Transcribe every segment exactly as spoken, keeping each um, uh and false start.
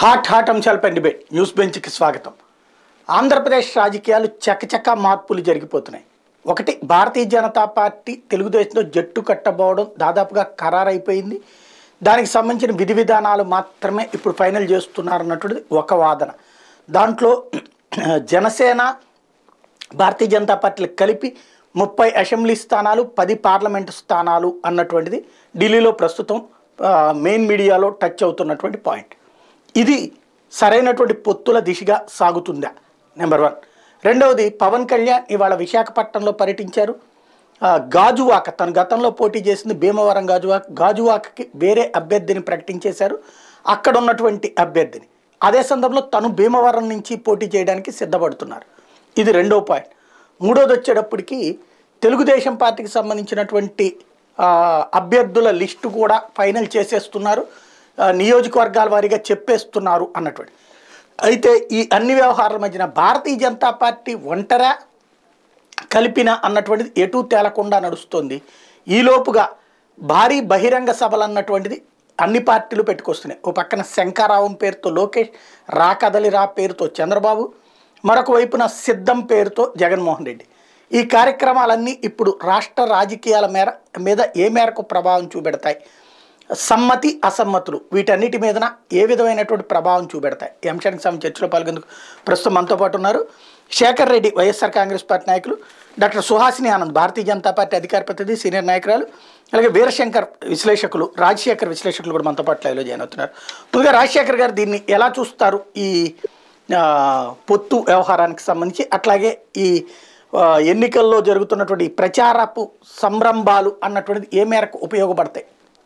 Hot hot అంశాలపై debate news బెంచ్కి స్వాగతం. ఆంధ్రప్రదేశ్ రాజకీయాలు చకచక మార్పులు జరిగిపోతున్నాయి. ఒకటి, భారతీయ జనతా పార్టీ తెలుగుదేశంతో జట్టు కట్టబోవడం దాదాపుగా ఖరారైపోయింది. దానికి సంబంధించిన విధి విధానాలు మాత్రమే ఇప్పుడు ఫైనల్ చేస్తున్నారన్నటువంటిది ఒక వాదన. దాంట్లో జనసేన భారతీయ జనతా పార్టీలు కలిపి ముప్పై అసెంబ్లీ స్థానాలు, పది పార్లమెంటు స్థానాలు అన్నటువంటిది ఢిల్లీలో ప్రస్తుతం మెయిన్ మీడియాలో టచ్ అవుతున్నటువంటి పాయింట్. ఇది సరైనటువంటి పొత్తుల దిశగా సాగుతుందా? Number one. రెండవది, పవన్ కళ్యాణ్ ఇవాళ విశాఖపట్నంలో పర్యటించారు. గాజువాక, తను గతంలో పోటీ చేసింది భీమవరం గాజువాక, గాజువాకకి వేరే అభ్యర్థిని ప్రకటించేశారు, అక్కడ ఉన్నటువంటి అభ్యర్థిని. అదే సందర్భంలో తను భీమవరం నుంచి పోటీ చేయడానికి సిద్ధపడుతున్నారు. ఇది రెండో పాయింట్. మూడోది వచ్చేటప్పటికి తెలుగుదేశం పార్టీకి సంబంధించినటువంటి అభ్యర్థుల లిస్టు కూడా ఫైనల్ చేసేస్తున్నారు, నియోజకవర్గాల వారీగా చెప్పేస్తున్నారు అన్నటువంటి. అయితే ఈ అన్ని వ్యవహారాల మధ్యన భారతీయ జనతా పార్టీ ఒంటరా కలిపిన అన్నటువంటిది ఎటూ తేలకుండా నడుస్తుంది. ఈలోపుగా భారీ బహిరంగ సభలు అన్నటువంటిది అన్ని పార్టీలు పెట్టుకొస్తున్నాయి. ఓ పక్కన శంకారావం పేరుతో లోకేష్, రా కదలిరా పేరుతో చంద్రబాబు, మరొక వైపున సిద్ధం పేరుతో జగన్మోహన్ రెడ్డి. ఈ కార్యక్రమాలన్నీ ఇప్పుడు రాష్ట్ర రాజకీయాల మేర మీద ఏ మేరకు ప్రభావం చూపెడతాయి, సమ్మతి అసమ్మతులు వీటన్నిటి మీదన ఏ విధమైనటువంటి ప్రభావం చూపెడతాయి? ఈ అంశానికి సంబంధించి చర్చలో పాల్గొందుకు ప్రస్తుతం మనతో పాటు ఉన్నారు శేఖర్ రెడ్డి, వైఎస్ఆర్ కాంగ్రెస్ పార్టీ నాయకులు, డాక్టర్ సుహాసిని ఆనంద్, భారతీయ జనతా పార్టీ అధికార ప్రతినిధి, సీనియర్ నాయకురాలు, అలాగే వీరశంకర్ విశ్లేషకులు, రాజశేఖర్ విశ్లేషకులు కూడా మనతో పాటు లైవ్లో జాయిన్ అవుతున్నారు. ముందుగా రాజశేఖర్ గారు, దీన్ని ఎలా చూస్తారు ఈ పొత్తు వ్యవహారానికి సంబంధించి, అట్లాగే ఈ ఎన్నికల్లో జరుగుతున్నటువంటి ప్రచారపు సంరంభాలు అన్నటువంటిది ఏ మేరకు ఉపయోగపడతాయి?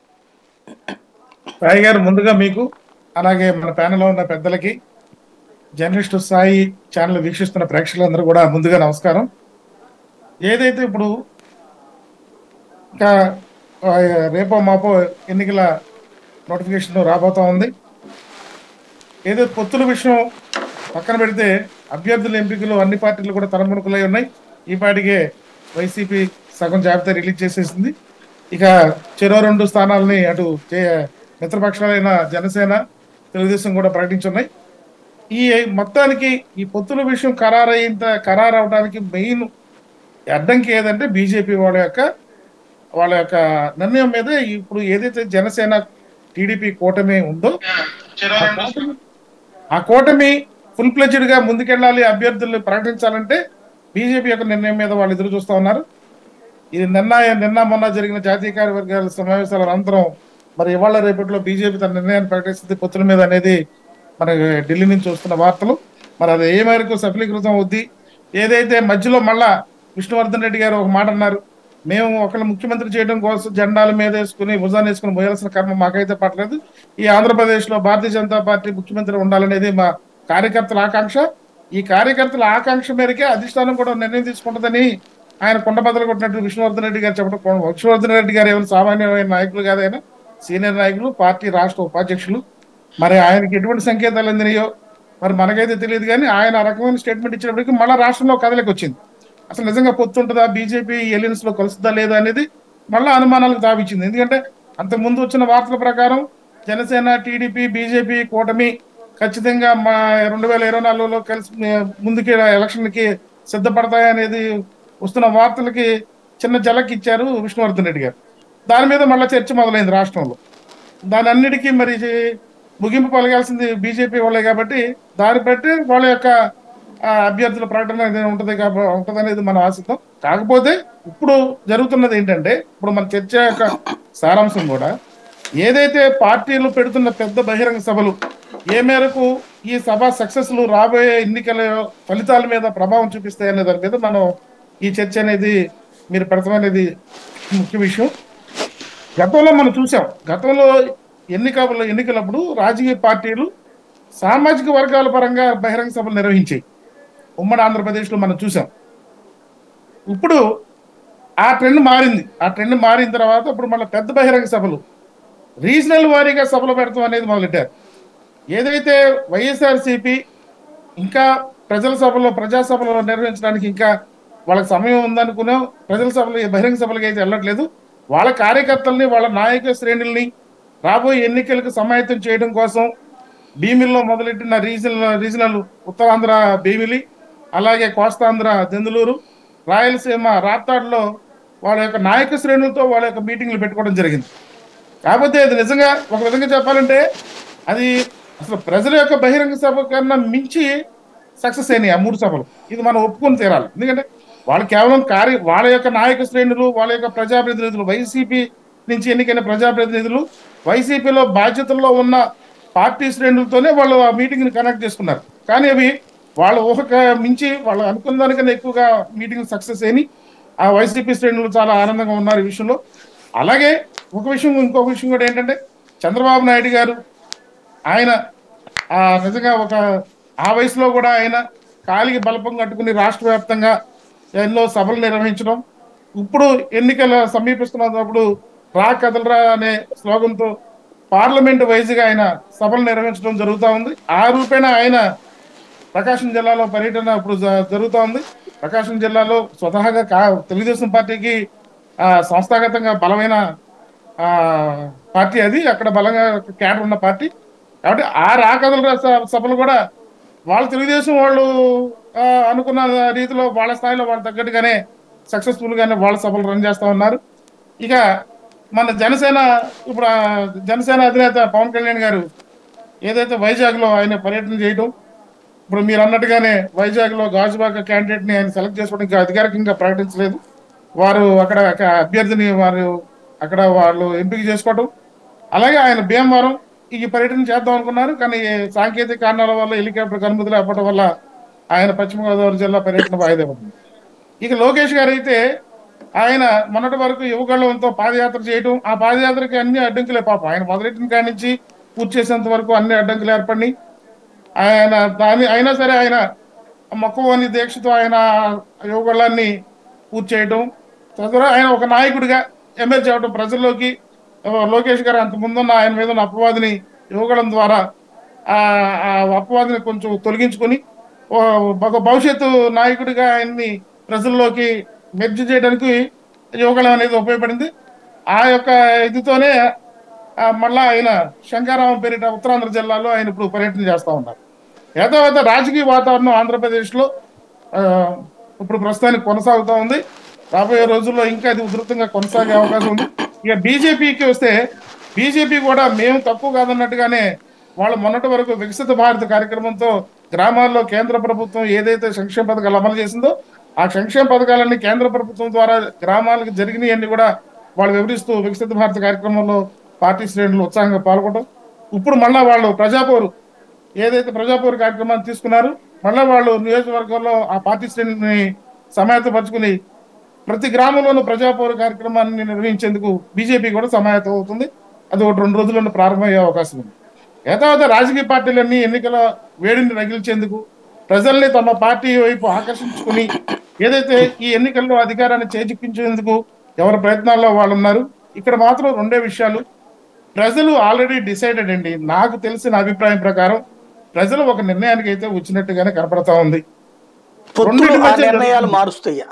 సాయి గారు, ముందుగా మీకు అలాగే మన ప్యానెల్లో ఉన్న పెద్దలకి, జర్నలిస్టు సాయి ఛానల్ వీక్షిస్తున్న ప్రేక్షకులందరూ కూడా ముందుగా నమస్కారం. ఏదైతే ఇప్పుడు ఇంకా రేపో మాపో ఎన్నికల నోటిఫికేషన్ రాబోతా ఉంది. ఏదైతే పొత్తుల విషయం పక్కన పెడితే అభ్యర్థుల ఎంపికలు అన్ని పార్టీలు కూడా తలమునకలై ఉన్నాయి. ఈ పాటికే వైసీపీ సగం జాబితా రిలీజ్ చేసేసింది. ఇక చెరో రెండు స్థానాలని అటు మిత్రపక్షాలైన జనసేన, తెలుగుదేశం కూడా ప్రకటించున్నాయి. ఈ మొత్తానికి ఈ పొత్తుల విషయం ఖరారైన ఖరారు అవడానికి మెయిన్ అడ్డంకి ఏదంటే బీజేపీ వాళ్ళ యొక్క వాళ్ళ యొక్క నిర్ణయం మీద. ఇప్పుడు ఏదైతే జనసేన టీడీపీ కూటమి ఉందో ఆ కూటమి ఫుల్ ప్లెజ్డ్ గా ముందుకెళ్ళాలి, అభ్యర్థుల్ని ప్రకటించాలంటే బీజేపీ యొక్క నిర్ణయం మీద వాళ్ళు ఎదురు చూస్తూ ఉన్నారు. ఇది నిన్న నిన్న మొన్న జరిగిన జాతీయ కార్యవర్గాల సమావేశాల అనంతరం మరి ఇవాళ రేపట్లో బీజేపీ తన నిర్ణయాన్ని ప్రకటిస్తుంది పొత్తుల మీద అనేది మన ఢిల్లీ నుంచి వస్తున్న వార్తలు. మరి అది ఏ మేరకు సఫలీకృతం అవుద్ది? ఏదైతే మధ్యలో మళ్ళా విష్ణువర్ధన్ రెడ్డి గారు ఒక మాట అన్నారు, మేము ఒకళ్ళు ముఖ్యమంత్రి చేయడం కోసం జెండాల మీద వేసుకుని భుజాన్ని వేసుకుని మోయాల్సిన కర్మ మాకైతే పట్టలేదు. ఈ ఆంధ్రప్రదేశ్లో భారతీయ జనతా పార్టీ ముఖ్యమంత్రి ఉండాలనేది మా కార్యకర్తల ఆకాంక్ష. ఈ కార్యకర్తల ఆకాంక్ష మేరకే అధిష్టానం కూడా నిర్ణయం తీసుకుంటుందని ఆయన కొండబద్దలు కొట్టినట్టు విష్ణువర్ధన్ రెడ్డి గారు చెప్పడం. విష్ణువర్ధన్ రెడ్డి గారు ఏమైనా సామాన్యమైన నాయకులు కాదైనా సీనియర్ నాయకులు, పార్టీ రాష్ట్ర ఉపాధ్యక్షులు. మరి ఆయనకి ఎటువంటి సంకేతాలు అందినాయో మరి మనకైతే తెలియదు. కానీ ఆయన ఆ రకమైన స్టేట్మెంట్ ఇచ్చినప్పటికీ మళ్ళీ రాష్ట్రంలో కదలికి వచ్చింది. అసలు నిజంగా పొత్తుంటుందా, బీజేపీ ఎలియన్స్ లో కలుస్తుందా లేదా అనేది మళ్ళీ అనుమానాలకు తావిచ్చింది. ఎందుకంటే అంతకుముందు వచ్చిన వార్తల ప్రకారం జనసేన, టీడీపీ, బీజేపీ కూటమి ఖచ్చితంగా మా రెండు వేల ఇరవై నాలుగులో కలిసి ముందుకి ఎలక్షన్కి సిద్ధపడతాయనేది వస్తున్న వార్తలకి చిన్న జలక్ ఇచ్చారు విష్ణువర్ధన్ రెడ్డి గారు. దాని మీద మళ్ళీ చర్చ మొదలైంది రాష్ట్రంలో. దాని అన్నిటికీ మరి ముగింపు పలగాల్సింది బీజేపీ వాళ్ళే కాబట్టి దాన్ని బట్టి వాళ్ళ యొక్క అభ్యర్థుల ప్రకటన ఉంటుంది కాబట్టి ఉంటుంది అనేది మనం ఆశిద్దాం. కాకపోతే ఇప్పుడు జరుగుతున్నది ఏంటంటే, ఇప్పుడు మన చర్చ యొక్క సారాంశం కూడా ఏదైతే పార్టీలు పెడుతున్న పెద్ద బహిరంగ సభలు ఏ మేరకు ఈ సభ సక్సెస్లు రాబోయే ఎన్నికల ఫలితాల మీద ప్రభావం చూపిస్తాయి అనే దాని మీద మనం ఈ చర్చ అనేది మీరు పెడతామనేది ముఖ్య విషయం. గతంలో మనం చూసాం, గతంలో ఎన్నికల ఎన్నికలప్పుడు రాజకీయ పార్టీలు సామాజిక వర్గాల పరంగా బహిరంగ సభలు నిర్వహించాయి. ఉమ్మడి ఆంధ్రప్రదేశ్లో మనం చూసాం. ఇప్పుడు ఆ ట్రెండ్ మారింది. ఆ ట్రెండ్ మారిన తర్వాత ఇప్పుడు మళ్ళీ పెద్ద బహిరంగ సభలు రీజనల్ వారీగా సభలు పెడతాం అనేది మొదలెట్టారు. ఏదైతే వైఎస్ఆర్సీపీ ఇంకా ప్రజల సభలో ప్రజాసభలో నిర్వహించడానికి ఇంకా వాళ్ళకి సమయం ఉందనుకున్నాం, ప్రజల సభలు బహిరంగ సభలకి అయితే వెళ్ళట్లేదు. వాళ్ళ కార్యకర్తల్ని, వాళ్ళ నాయక శ్రేణుల్ని రాబోయే ఎన్నికలకు సమాయత్తం చేయడం కోసం భీమిల్లో మొదలెట్టిన రీజనల్ రీజనల్ ఉత్తరాంధ్ర భీమిలి, అలాగే కోస్తాంధ్ర దెందులూరు, రాయలసీమ రాప్తాడులో వాళ్ళ యొక్క నాయక శ్రేణులతో వాళ్ళ యొక్క మీటింగ్లు పెట్టుకోవడం జరిగింది. కాకపోతే అది నిజంగా ఒక విధంగా చెప్పాలంటే అది అసలు ప్రజల యొక్క బహిరంగ సభ కన్నా మించి సక్సెస్ అయినాయి ఆ మూడు సభలు. ఇది మనం ఒప్పుకొని తీరాలి. ఎందుకంటే వాళ్ళు కేవలం కార్య వాళ్ళ యొక్క నాయక శ్రేణులు, వాళ్ళ యొక్క ప్రజాప్రతినిధులు, వైసీపీ నుంచి ఎన్నికైన ప్రజాప్రతినిధులు, వైసీపీలో బాధ్యతల్లో ఉన్న పార్టీ శ్రేణులతోనే వాళ్ళు ఆ మీటింగ్ని కనెక్ట్ చేసుకున్నారు. కానీ అవి వాళ్ళ ఊహక మించి వాళ్ళు అనుకున్న దానికన్నా ఎక్కువగా మీటింగ్ సక్సెస్ అయినాయి. ఆ వైసీపీ శ్రేణులు చాలా ఆనందంగా ఉన్నారు ఈ విషయంలో. అలాగే ఒక విషయం ఇంకొక విషయం కూడా ఏంటంటే చంద్రబాబు నాయుడు గారు ఆయన నిజంగా ఒక ఆ వయసులో కూడా ఆయన కాలికి బలపం కట్టుకుని రాష్ట్ర వ్యాప్తంగా ఎన్నో సభలు నిర్వహించడం, ఇప్పుడు ఎన్నికలు సమీపిస్తున్నప్పుడు రా కదలరా అనే స్లోగన్తో పార్లమెంట్ వైజ్గా ఆయన సభలు నిర్వహించడం జరుగుతూ ఉంది. ఆ రూపేణ ఆయన ప్రకాశం జిల్లాలో పర్యటన ఇప్పుడు జరుగుతూ ఉంది. ప్రకాశం జిల్లాలో స్వతహాగా కా తెలుగుదేశం పార్టీకి సంస్థాగతంగా బలమైన పార్టీ అది, అక్కడ బలంగా క్యాడర్ ఉన్న పార్టీ కాబట్టి ఆ రాకదల సభలు కూడా వాళ్ళు తెలుగుదేశం వాళ్ళు అనుకున్న రీతిలో వాళ్ళ స్థాయిలో వాళ్ళ తగ్గట్టుగానే సక్సెస్ఫుల్గానే వాళ్ళ సభలు రన్ చేస్తూ ఉన్నారు. ఇక మన జనసేన ఇప్పుడు జనసేన అధినేత పవన్ కళ్యాణ్ గారు ఏదైతే వైజాగ్లో ఆయన పర్యటన చేయడం, ఇప్పుడు మీరు అన్నట్టుగానే వైజాగ్లో గాజుబాగ్ క్యాండిడేట్ని ఆయన సెలెక్ట్ చేసుకోవడం ఇంకా అధికారికంగా ప్రకటించలేదు. వారు అక్కడ అభ్యర్థిని వారు అక్కడ వాళ్ళు ఎంపిక చేసుకోవటం, అలాగే ఆయన భీమవరం ఈ పర్యటన చేద్దాం అనుకున్నారు. కానీ సాంకేతిక కారణాల వల్ల హెలికాప్టర్ అనుమతులు అవ్వడం వల్ల ఆయన పశ్చిమ గోదావరి జిల్లా పర్యటన వాయిదా పడింది. ఇక లోకేష్ గారు అయితే ఆయన మొన్నటి వరకు యువగళంతో పాదయాత్ర చేయడం, ఆ పాదయాత్రకి అన్ని అడ్డంకులే పాపం. ఆయన మొదలెట్టిన కాడి నుంచి పూర్తి చేసేంత వరకు అన్ని అడ్డంకులు ఏర్పడినాయి. ఆయన దాని అయినా సరే ఆయన మొక్కవోని దీక్షతో ఆయన యువగళాన్ని పూర్తి చేయడం, తద్వారా ఆయన ఒక నాయకుడిగా ఎమర్జ్ అవ్వడం ప్రజల్లోకి. లోకేష్ గారు అంత ముందున్న ఆయన మీద ఉన్న అపవాదిని యువగళం ద్వారా ఆ అపవాదిని కొంచెం తొలగించుకొని ఒక భవిష్యత్తు నాయకుడిగా ఆయన్ని ప్రజల్లోకి మెర్జ్ చేయడానికి యువగళం అనేది ఉపయోగపడింది. ఆ యొక్క ఇదితోనే మళ్ళా ఆయన శంకరామ పేరిట ఉత్తరాంధ్ర జిల్లాలో ఆయన ఇప్పుడు పర్యటన చేస్తూ ఉన్నారు. యథావత రాజకీయ వాతావరణం ఆంధ్రప్రదేశ్లో ఇప్పుడు ప్రస్తుతానికి కొనసాగుతూ ఉంది. రాబోయే రోజుల్లో ఇంకా అది ఉధృతంగా కొనసాగే అవకాశం ఉంది. ఇక బీజేపీకి వస్తే బీజేపీ కూడా మేము తక్కువ కాదన్నట్టుగానే వాళ్ళు మొన్నటి వరకు వికసిత భారత్ కార్యక్రమంతో గ్రామాల్లో కేంద్ర ప్రభుత్వం ఏదైతే సంక్షేమ పథకాలు అమలు చేసిందో ఆ సంక్షేమ పథకాలన్నీ కేంద్ర ప్రభుత్వం ద్వారా గ్రామాలకు జరిగినాయన్నీ కూడా వాళ్ళు వివరిస్తూ వికసిత భారత్ కార్యక్రమంలో పార్టీ శ్రేణులు ఉత్సాహంగా పాల్గొనడం. ఇప్పుడు మళ్ళా వాళ్ళు ప్రజాపౌరు ఏదైతే ప్రజాపౌరు కార్యక్రమాన్ని తీసుకున్నారు, మళ్ళీ వాళ్ళు నియోజకవర్గంలో ఆ పార్టీ శ్రేణిని సమాయత్తపరుచుకుని ప్రతి గ్రామంలోనూ ప్రజాపౌర కార్యక్రమాన్ని నిర్వహించేందుకు బీజేపీ కూడా సమాయత్తం అవుతుంది. అది ఒకటి రెండు రోజుల్లో ప్రారంభమయ్యే అవకాశం ఉంది. యథావత రాజకీయ పార్టీలన్నీ ఎన్నికల వేడిని రగిల్చేందుకు ప్రజల్ని తమ పార్టీ వైపు ఆకర్షించుకుని ఏదైతే ఈ ఎన్నికల్లో అధికారాన్ని చేజిక్కించేందుకు ఎవరి ప్రయత్నాల్లో వాళ్ళు ఉన్నారు. ఇక్కడ మాత్రం రెండే విషయాలు ప్రజలు ఆల్రెడీ డిసైడెడ్ అండి. నాకు తెలిసిన అభిప్రాయం ప్రకారం ప్రజలు ఒక నిర్ణయానికి అయితే వచ్చినట్టుగానే కనపడతా ఉంది. నిర్ణయాలు మారుస్తాయా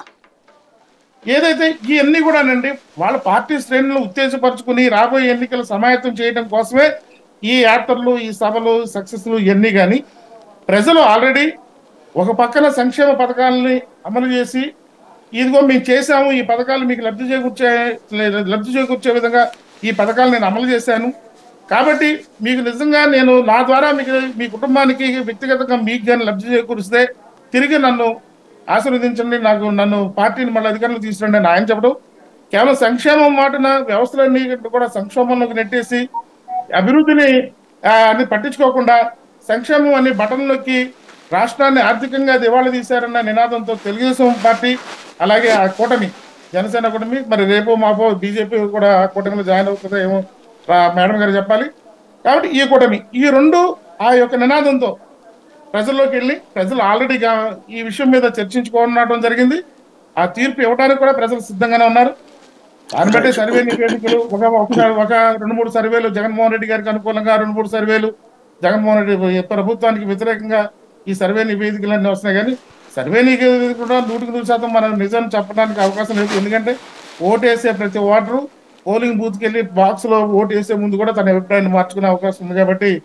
ఏదైతే ఈ అన్ని కూడానండి వాళ్ళ పార్టీ శ్రేణులను ఉత్తేజపరుచుకుని రాబోయే ఎన్నికలు సమాయత్తం చేయడం కోసమే ఈ యాత్రలు, ఈ సభలు, సక్సెస్లు ఇవన్నీ. కానీ ప్రజలు ఆల్రెడీ ఒక పక్కన సంక్షేమ పథకాలని అమలు చేసి ఇదిగో మేము చేశాము, ఈ పథకాలు మీకు లబ్ధి చేకూర్చే లబ్ధి చేకూర్చే విధంగా ఈ పథకాలు నేను అమలు చేశాను కాబట్టి మీకు నిజంగా నేను నా ద్వారా మీకు మీ కుటుంబానికి వ్యక్తిగతంగా మీకు కానీ లబ్ధి చేకూరిస్తే తిరిగి నన్ను ఆశీర్వదించండి, నాకు నన్ను పార్టీని మళ్ళీ అధికారంలో తీసుకురండి అని ఆయన చెప్పడం. కేవలం సంక్షేమం మాటన వ్యవస్థలన్నీ కూడా సంక్షోభంలోకి నెట్టేసి అభివృద్ధిని అన్ని పట్టించుకోకుండా సంక్షేమం అన్ని బటన్లోకి రాష్ట్రాన్ని ఆర్థికంగా దివాళా తీశారన్న నినాదంతో తెలుగుదేశం పార్టీ అలాగే ఆ కూటమి జనసేన కూటమి మరి రేపు మాపో బీజేపీ కూడా ఆ కూటమిలో జాయిన్ అవుతుందో ఏమో మేడం గారు చెప్పాలి. కాబట్టి ఈ కూటమి ఈ రెండు ఆ యొక్క నినాదంతో ప్రజల్లోకి వెళ్ళి ప్రజలు ఆల్రెడీగా ఈ విషయం మీద చర్చించుకోవడం జరిగింది. ఆ తీర్పు ఇవ్వడానికి కూడా ప్రజలు సిద్ధంగానే ఉన్నారు. దాన్ని బట్టి సర్వే నివేదికలు ఒక ఒక రెండు మూడు సర్వేలు జగన్మోహన్ రెడ్డి గారికి అనుకూలంగా, రెండు మూడు సర్వేలు జగన్మోహన్ రెడ్డి ప్రభుత్వానికి వ్యతిరేకంగా ఈ సర్వే నివేదికలన్నీ వస్తున్నాయి. కానీ సర్వే నివేదిక కూడా నూటికి నూరు శాతం మనం నిజం చెప్పడానికి అవకాశం లేదు. ఎందుకంటే ఓటు వేసే ప్రతి ఓటరు పోలింగ్ బూత్కి వెళ్ళి బాక్స్లో ఓటు వేసే ముందు కూడా తన అభిప్రాయాన్ని మార్చుకునే అవకాశం ఉంది. కాబట్టి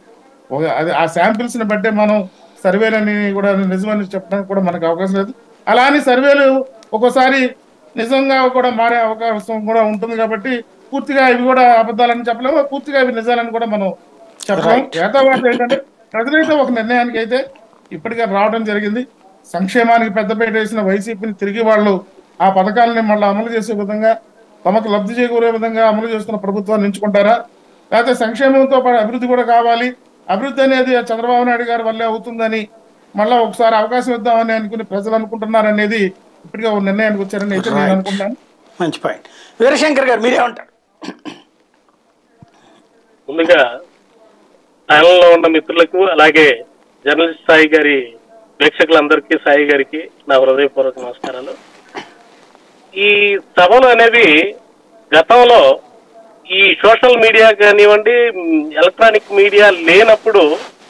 ఒక అది ఆ శాంపిల్స్ ని బట్టే మనం సర్వేలని కూడా నిజమని చెప్పడానికి కూడా మనకు అవకాశం లేదు. అలా అని సర్వేలు ఒక్కోసారి నిజంగా కూడా మారే అవకాశం కూడా ఉంటుంది కాబట్టి పూర్తిగా ఇవి కూడా అబద్ధాలని చెప్పలేము, పూర్తిగా ఇవి నిజాలని కూడా మనం చెప్పలేము. ఏతావాత ఏంటంటే ప్రజలైతే ఒక నిర్ణయానికి అయితే ఇప్పటికే రావడం జరిగింది. సంక్షేమానికి పెద్దపీట వేసిన వైసీపీని తిరిగి వాళ్ళు ఆ పథకాలని మళ్ళీ అమలు చేసే విధంగా, తమకు లబ్ధి చేకూరే విధంగా అమలు చేస్తున్న ప్రభుత్వాన్ని ఎంచుకుంటారా, లేకపోతే సంక్షేమంతో పాటు అభివృద్ధి కూడా కావాలి, అభివృద్ధి అనేది చంద్రబాబు నాయుడు గారి వల్లే అవుతుందని మళ్ళీ ఒకసారి అవకాశం ఇద్దామని అనుకుని ప్రజలు అనుకుంటున్నారు అనేది ఇప్పటికే ఒక నిర్ణయానికి వచ్చారని అయితే నేను అనుకుంటున్నాను. మంచి పాయింట్. వీరశంకర్ గారు మీరేమంటారు? ముందుగా ప్యానల్లో ఉన్న మిత్రులకు, అలాగే జర్నలిస్ట్ సాయి గారి ప్రేక్షకులందరికీ, సాయి గారికి నా హృదయపూర్వక నమస్కారాలు. ఈ సభలు అనేవి గతంలో ఈ సోషల్ మీడియా కానివ్వండి, ఎలక్ట్రానిక్ మీడియా లేనప్పుడు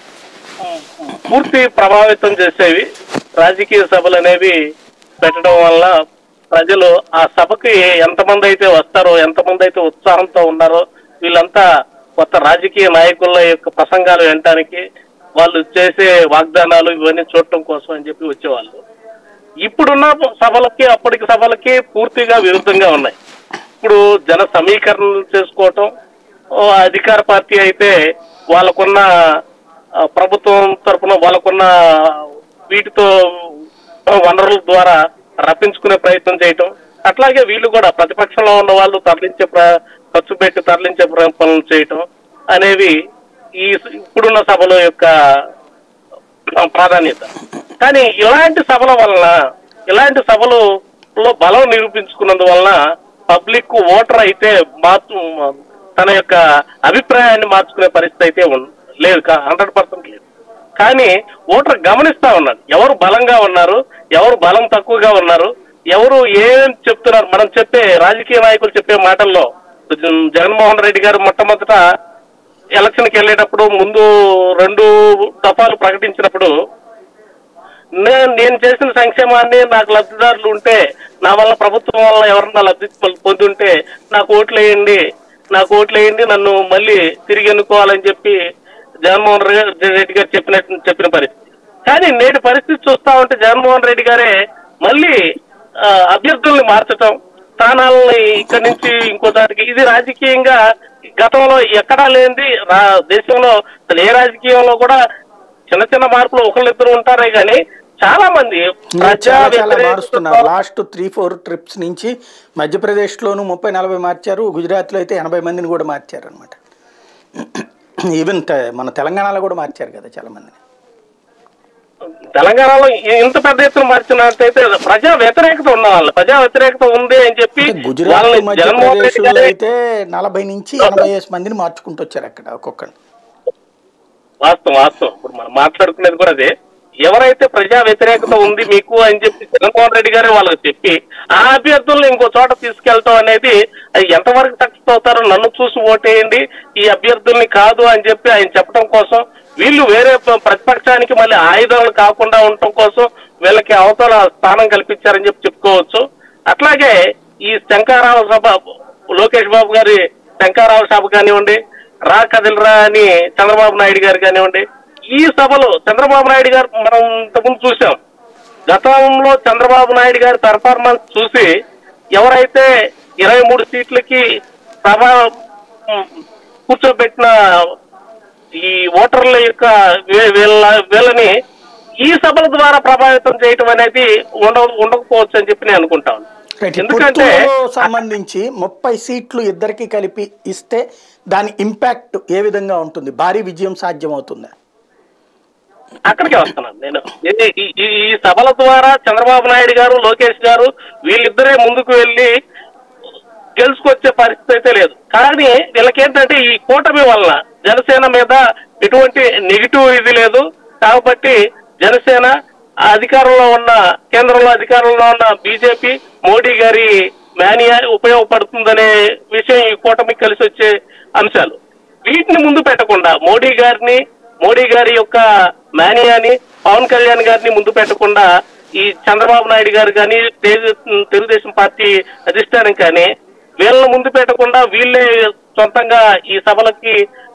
పూర్తి ప్రభావితం చేసేవి. రాజకీయ సభలు అనేవి పెట్టడం వల్ల ప్రజలు ఆ సభకి ఎంతమంది అయితే వస్తారో, ఎంతమంది అయితే ఉత్సాహంతో ఉన్నారో, వీళ్ళంతా కొత్త రాజకీయ నాయకుల యొక్క ప్రసంగాలు వినటానికి, వాళ్ళు చేసే వాగ్దానాలు ఇవన్నీ చూడటం కోసం అని చెప్పి వచ్చేవాళ్ళు. ఇప్పుడున్న సభలకి అప్పటికి సభలకి పూర్తిగా విరుద్ధంగా ఉన్నాయి. ఇప్పుడు జన సమీకరణలు చేసుకోవటం, అధికార పార్టీ అయితే వాళ్ళకున్న ప్రభుత్వం తరఫున వాళ్ళకున్న వీటితో వనరుల ద్వారా రప్పించుకునే ప్రయత్నం చేయటం, అట్లాగే వీళ్ళు కూడా ప్రతిపక్షంలో ఉన్న వాళ్ళు తరలించే ఖర్చు పెట్టి తరలించే పనులు చేయటం అనేవి ఈ ఇప్పుడున్న సభల యొక్క ప్రాధాన్యత. కానీ ఇలాంటి సభల వలన, ఇలాంటి సభలలో బలం నిరూపించుకున్నందువలన పబ్లిక్ ఓటర్ అయితే మార్చు తన యొక్క అభిప్రాయాన్ని మార్చుకునే పరిస్థితి అయితే లేదు, హండ్రెడ్ పర్సెంట్ లేదు. కానీ ఓటర్ గమనిస్తా ఉన్నారు ఎవరు బలంగా ఉన్నారు, ఎవరు బలం తక్కువగా ఉన్నారు, ఎవరు ఏం చెప్తున్నారు. మనం చెప్పే రాజకీయ నాయకులు చెప్పే మాటల్లో జగన్మోహన్ రెడ్డి గారు మొట్టమొదట ఎలక్షన్కి వెళ్ళేటప్పుడు ముందు రెండు దఫాలు ప్రకటించినప్పుడు నేను నేను చేసిన సంక్షేమాన్ని నాకు లబ్ధిదారులు ఉంటే, నా వల్ల ప్రభుత్వం వల్ల ఎవరన్నా లబ్ధి పొంది ఉంటే నాకు ఓట్లు వేయండి, నాకు ఓట్లు వేయండి, నన్ను మళ్ళీ తిరిగి ఎన్నుకోవాలని చెప్పి జగన్మోహన్ రెడ్డి గారు చెప్పినట్టు చెప్పిన పరిస్థితి. కానీ నేటి పరిస్థితి చూస్తా ఉంటే జగన్మోహన్ రెడ్డి గారే మళ్ళీ అభ్యర్థుల్ని మార్చటం, స్థానాలని ఇక్కడి నుంచి ఇంకో దానికి, ఇది రాజకీయంగా గతంలో ఎక్కడా లేనిది. దేశంలో ఏ రాజకీయంలో కూడా చిన్న చిన్న మార్పులు ఒకళ్ళిద్దరు ఉంటారే కానీ చాలా మంది మారుస్తున్నారు. లాస్ట్ త్రీ ఫోర్ ట్రిప్స్ నుంచి మధ్యప్రదేశ్ లోను ముప్పై నలభై మార్చారు, గుజరాత్ లో అయితే ఎనభై మందిని కూడా మార్చారు అనమాట. ఈవెన్ మన తెలంగాణలో కూడా మార్చారు కదా చాలా మందిని. తెలంగాణలో ఇంత పెద్ద ఎత్తున మార్చినట్టయితే ప్రజా వ్యతిరేకత ఉన్న వాళ్ళు, ప్రజా వ్యతిరేకత ఉంది అని చెప్పి గుజరాత్ మధ్యప్రదేశ్ లో అయితే నలభై నుంచి ఎనభై మందిని మార్చుకుంటూ వచ్చారు అక్కడ ఒక్కొక్కరు. వాస్తవం వాస్తవం ఇప్పుడు మనం మాట్లాడుకునేది కూడా అదే. ఎవరైతే ప్రజా వ్యతిరేకత ఉంది మీకు అని చెప్పి జగన్మోహన్ రెడ్డి గారే వాళ్ళకి చెప్పి ఆ అభ్యర్థులను ఇంకో చోట తీసుకెళ్తాం అనేది అది ఎంతవరకు సక్సెస్ అవుతారో, నన్ను చూసి ఓటేయండి ఈ అభ్యర్థుల్ని కాదు అని చెప్పి ఆయన చెప్పడం కోసం, వీళ్ళు వేరే ప్రతిపక్షానికి మళ్ళీ ఆయుధాలు కాకుండా ఉండటం కోసం వీళ్ళకి అవతల స్థానం కల్పించారని చెప్పి చెప్పుకోవచ్చు. అట్లాగే ఈ శంకరావు సభ, లోకేష్ బాబు గారి శంకరావు సభ కానివ్వండి, రా కదిలరా అని చంద్రబాబు నాయుడు గారు కానివ్వండి, ఈ సభలో చంద్రబాబు నాయుడు గారు మనం ఇంతకుముందు చూసాం. గతంలో చంద్రబాబు నాయుడు గారి పెర్ఫార్మెన్స్ చూసి ఎవరైతే ఇరవై మూడు సీట్లకి సభ కూర్చోబెట్టిన ఈ ఓటర్ల యొక్క వీళ్ళ వీళ్ళని ఈ సభల ద్వారా ప్రభావితం చేయటం అనేది ఉండ ఉండకపోవచ్చు అని చెప్పి నేను అనుకుంటాను. ఎందుకంటే సంబంధించి ముప్పై సీట్లు ఇద్దరికి కలిపి ఇస్తే దాని ఇంపాక్ట్ ఏ విధంగా ఉంటుంది, భారీ విజయం సాధ్యం అవుతుందా? అక్కడికే వస్తున్నాను నేను. ఈ సభల ద్వారా చంద్రబాబు నాయుడు గారు, లోకేష్ గారు వీళ్ళిద్దరే ముందుకు వెళ్ళి గెలుచుకొచ్చే పరిస్థితి అయితే లేదు. కానీ వీళ్ళకేంటంటే ఈ కూటమి వలన జనసేన మీద ఎటువంటి నెగిటివ్ ఇది లేదు కాబట్టి జనసేన అధికారంలో ఉన్న, కేంద్రంలో అధికారంలో ఉన్న బీజేపీ, మోడీ గారి మేనియా ఉపయోగపడుతుందనే విషయం ఈ కూటమికి కలిసి వచ్చే అంశాలు. వీటిని ముందు పెట్టకుండా మోడీ గారిని, మోడీ గారి యొక్క మేనియాని, పవన్ కళ్యాణ్ గారిని ముందు పెట్టకుండా ఈ చంద్రబాబు నాయుడు గారు కానీ, తెలుగుదేశం పార్టీ అధిష్టానం కానీ వీళ్ళని ముందు పెట్టకుండా వీళ్ళే సొంతంగా ఈ సభలకి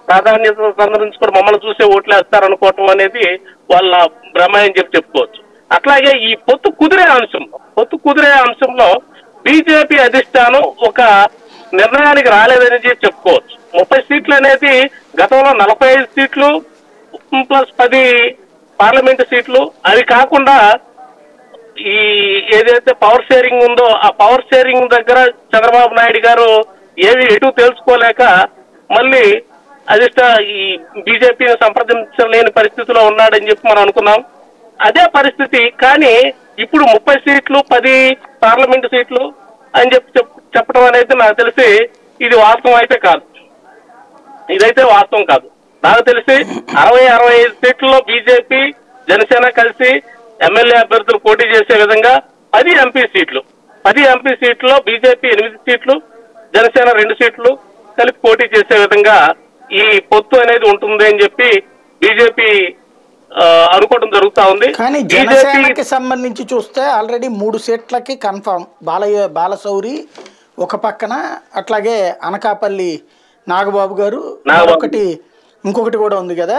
ప్రాధాన్యత సంతరించుకొని మమ్మల్ని చూసే ఓట్లు వేస్తారనుకోవటం అనేది వాళ్ళ భ్రమ అని చెప్పి చెప్పుకోవచ్చు. అట్లాగే ఈ పొత్తు కుదిరే అంశంలో పొత్తు కుదిరే అంశంలో బీజేపీ అధిష్టానం ఒక నిర్ణయానికి రాలేదని చెప్పి చెప్పుకోవచ్చు. ముప్పై సీట్లు అనేది గతంలో నలభై ఐదు సీట్లు ప్లస్ పది పార్లమెంటు సీట్లు, అవి కాకుండా ఈ ఏదైతే పవర్ షేరింగ్ ఉందో ఆ పవర్ షేరింగ్ దగ్గర చంద్రబాబు నాయుడు గారు ఏవి ఎటు తెలుసుకోలేక మళ్ళీ అధిష్ట ఈ బీజేపీని సంప్రదించలేని పరిస్థితిలో ఉన్నాడని చెప్పి మనం అనుకున్నాం. అదే పరిస్థితి కానీ ఇప్పుడు ముప్పై సీట్లు పది పార్లమెంటు సీట్లు అని చెప్పి చెప్పడం అనేది నాకు తెలిసి ఇది వాస్తవం అయితే కాదు. ఇదైతే వాస్తవం కాదు. నాకు తెలిసి అరవై అరవై ఐదు సీట్లలో బీజేపీ జనసేన కలిసి ఎమ్మెల్యే అభ్యర్థులు పోటీ చేసే విధంగా పది ఎంపీ సీట్లు పది ఎంపీ సీట్లలో బీజేపీ ఎనిమిది సీట్లు జనసేన రెండు సీట్లు కలిపి పోటీ చేసే విధంగా ఈ పొత్తు అనేది ఉంటుంది అని చెప్పి బీజేపీ అనుకోవడం జరుగుతా ఉంది. కానీ జనసేనకి సంబంధించి చూస్తే ఆల్రెడీ మూడు సీట్లకి కన్ఫర్మ్. బాలయ్య బాలశౌరి ఒక పక్కన, అట్లాగే అనకాపల్లి నాగబాబు గారు, ఒకటి ఇంకొకటి కూడా ఉంది కదా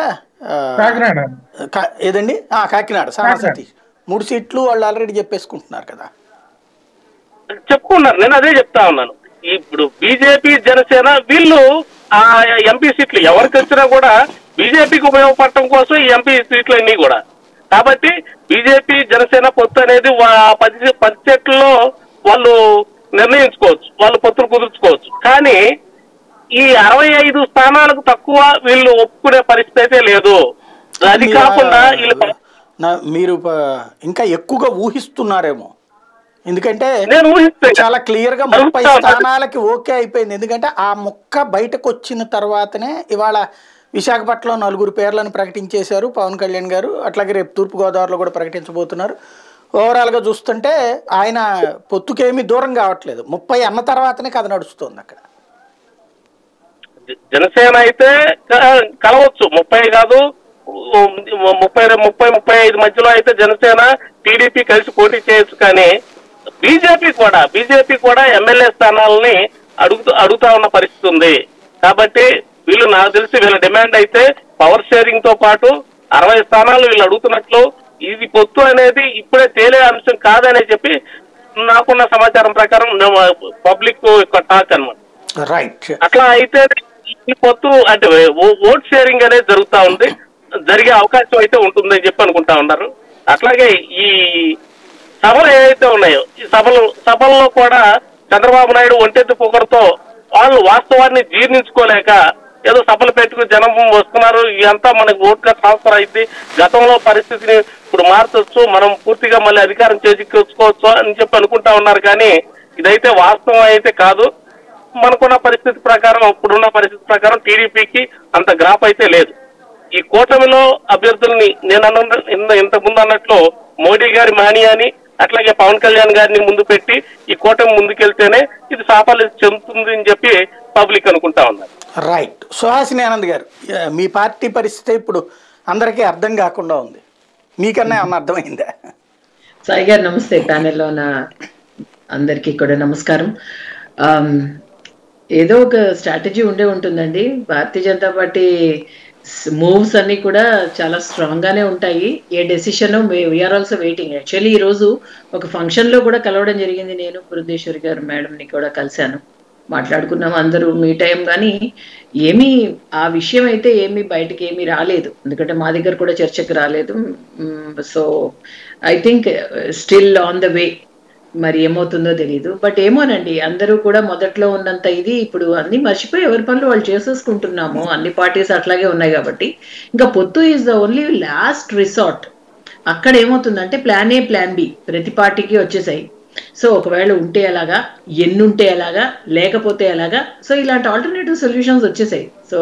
ఏదండి కాకినాడ సానా సతీష్, మూడు సీట్లు వాళ్ళు ఆల్రెడీ చెప్పేసుకుంటున్నారు కదా. చెప్పుకున్నారు. నేను అదే చెప్తా ఉన్నాను. ఇప్పుడు బీజేపీ జనసేన వీళ్ళు ఆ ఎంపీ సీట్లు ఎవరికి వచ్చినా కూడా బీజేపీకి ఉపయోగపడటం కోసం ఈ ఎంపీ సీట్లు అన్ని కూడా. కాబట్టి బీజేపీ జనసేన పొత్తు అనేది పది పది సీట్లలో వాళ్ళు నిర్ణయించుకోవచ్చు, వాళ్ళు పొత్తులు కుదుర్చుకోవచ్చు. కానీ ఈ అరవై ఐదు స్థానాలకు తక్కువ వీళ్ళు ఒప్పుకునే పరిస్థితి అయితే లేదు. అది కాకుండా వీళ్ళు మీరు ఇంకా ఎక్కువగా ఊహిస్తున్నారేమో, ఎందుకంటే నేను చాలా క్లియర్ గా ముప్పై స్థానాలకి ఓకే అయిపోయింది. ఎందుకంటే ఆ ముక్క బయటకు వచ్చిన తర్వాతనే ఇవాళ విశాఖపట్నంలో నలుగురు పేర్లను ప్రకటించేశారు పవన్ కళ్యాణ్ గారు. అట్లాగే రేపు తూర్పుగోదావరిలో కూడా ప్రకటించబోతున్నారు. ఓవరాల్గా చూస్తుంటే ఆయన పొత్తుకేమీ దూరం కావట్లేదు. ముప్పై అన్న తర్వాతనే కథ నడుస్తుంది అక్కడ. జనసేన అయితే కలవచ్చు, ముప్పై కాదు ముప్పై ముప్పై ముప్పై ఐదు మధ్యలో అయితే జనసేన టీడీపీ కలిసి పోటీ చేయొచ్చు. కానీ బీజేపీ కూడా బీజేపీ కూడా ఎమ్మెల్యే స్థానాలని అడుగుతూ అడుగుతా ఉన్న పరిస్థితి ఉంది. కాబట్టి వీళ్ళు నాకు తెలిసి వీళ్ళ డిమాండ్ అయితే పవర్ షేరింగ్ తో పాటు అరవై స్థానాలు వీళ్ళు అడుగుతున్నట్లు. ఇది పొత్తు అనేది ఇప్పుడే తేలే అంశం కాదని చెప్పి నాకున్న సమాచారం ప్రకారం పబ్లిక్ టాక్ అనమాట. రైట్. అట్లా అయితే ఈ పొత్తు అంటే ఓట్ షేరింగ్ అనేది జరుగుతా ఉంది, జరిగే అవకాశం అయితే ఉంటుందని చెప్పి అనుకుంటా ఉన్నారు. అట్లాగే ఈ సభలు ఏవైతే ఉన్నాయో ఈ సభలు సభల్లో కూడా చంద్రబాబు నాయుడు ఒంటెత్తి పొగరుతో వాళ్ళు వాస్తవాన్ని జీర్ణించుకోలేక ఏదో సభలు పెట్టుకుని జనం వస్తున్నారు, ఇదంతా మనకు ఓట్గా ట్రాన్స్ఫర్ అయింది, గతంలో పరిస్థితిని ఇప్పుడు మార్చొచ్చు, మనం పూర్తిగా మళ్ళీ అధికారం చేజిక్కోవచ్చు అని చెప్పి అనుకుంటా ఉన్నారు. కానీ ఇదైతే వాస్తవం అయితే కాదు. మనకున్న పరిస్థితి ప్రకారం ఇప్పుడున్న పరిస్థితి ప్రకారం టీడీపీకి అంత గ్రాఫ్ అయితే లేదు. ఈ కూటమిలో అభ్యర్థుల్ని నేను అన్న ఇంతకు ముందు అన్నట్లు మోడీ గారి మానియాని అట్లాగే పవన్ కళ్యాణ్ గారిని ముందు పెట్టి ఈ కూటమి ముందుకెళ్తేనే ఇది సాఫల్యం చెందుతుంది అని చెప్పి పబ్లిక్ అనుకుంటా ఉన్నారు. రైట్. సుహాసిని ఆనంద్ గారు, మీ పార్టీ పరిస్థితి ఇప్పుడు అందరికీ అర్థం కాకుండా ఉంది, మీకన్నా ఏమన్నా అర్థమైందా? సాయి గారు నమస్తే, ప్యానెల్లో ఉన్న అందరికీ కూడా నమస్కారం. ఏదో ఒక స్ట్రాటజీ ఉండే ఉంటుందండి. భారతీయ జనతా పార్టీ మూవ్స్ అన్ని కూడా చాలా స్ట్రాంగ్ గానే ఉంటాయి. A decision we are also waiting. Actually ఈ రోజు ఒక ఫంక్షన్ లో కూడా కలవడం జరిగింది. నేను పురంధేశ్వరి గారు మేడంని కూడా కలిశాను, మాట్లాడుకున్నాం అందరూ మీట్ అయ్యాం. కానీ ఏమీ ఆ విషయం అయితే ఏమీ బయటకి ఏమీ రాలేదు, ఎందుకంటే మా దగ్గర కూడా చర్చకు రాలేదు. So I think still on the way. మరి ఏమవుతుందో తెలియదు. బట్ ఏమోనండి, అందరూ కూడా మొదట్లో ఉన్నంత ఇది ఇప్పుడు అన్ని మర్చిపోయి ఎవరి పనులు వాళ్ళు చేసేసుకుంటున్నాము. అన్ని పార్టీస్ అట్లాగే ఉన్నాయి కాబట్టి ఇంకా పొత్తు is the only last resort. అక్కడ ఏమవుతుందంటే ప్లాన్ ఏ ప్లాన్ బి ప్రతి పార్టీకి వచ్చేసాయి. సో ఒకవేళ ఉంటే ఎలాగా, ఎన్నుంటే ఎలాగా, లేకపోతే ఎలాగా, సో ఇలాంటి ఆల్టర్నేటివ్ సొల్యూషన్స్ వచ్చేసాయి. సో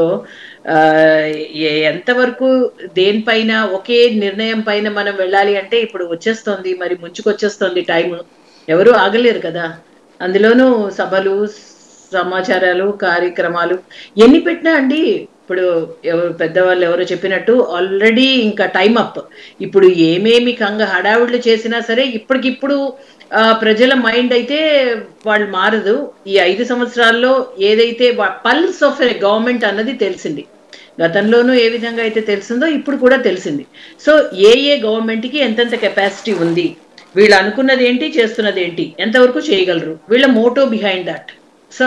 ఎంతవరకు దేనిపైన ఒకే నిర్ణయం పైన మనం వెళ్ళాలి అంటే ఇప్పుడు వచ్చేస్తుంది, మరి ముంచుకొచ్చేస్తుంది టైం, ఎవరు ఆగలేరు కదా. అందులోనూ సభలు, సమాచారాలు, కార్యక్రమాలు ఎన్ని పెట్టినా అండి, ఇప్పుడు ఎవరు పెద్దవాళ్ళు ఎవరో చెప్పినట్టు ఆల్రెడీ ఇంకా టైం అప్. ఇప్పుడు ఏమేమి కంగ హడావుళ్ళు చేసినా సరే ఇప్పటికిప్పుడు ప్రజల మైండ్ అయితే వాళ్ళు మారదు. ఈ ఐదు సంవత్సరాల్లో ఏదైతే పల్స్ ఆఫ్ ఏ గవర్నమెంట్ అన్నది తెలిసింది. గతంలోనూ ఏ విధంగా అయితే తెలిసిందో ఇప్పుడు కూడా తెలిసింది. సో ఏ ఏ గవర్నమెంట్కి ఎంతెంత కెపాసిటీ ఉంది, వీళ్ళు అనుకున్నది ఏంటి, చేస్తున్నది ఏంటి, ఎంతవరకు చేయగలరు, వీళ్ళ మోటో బిహైండ్ దట్. సో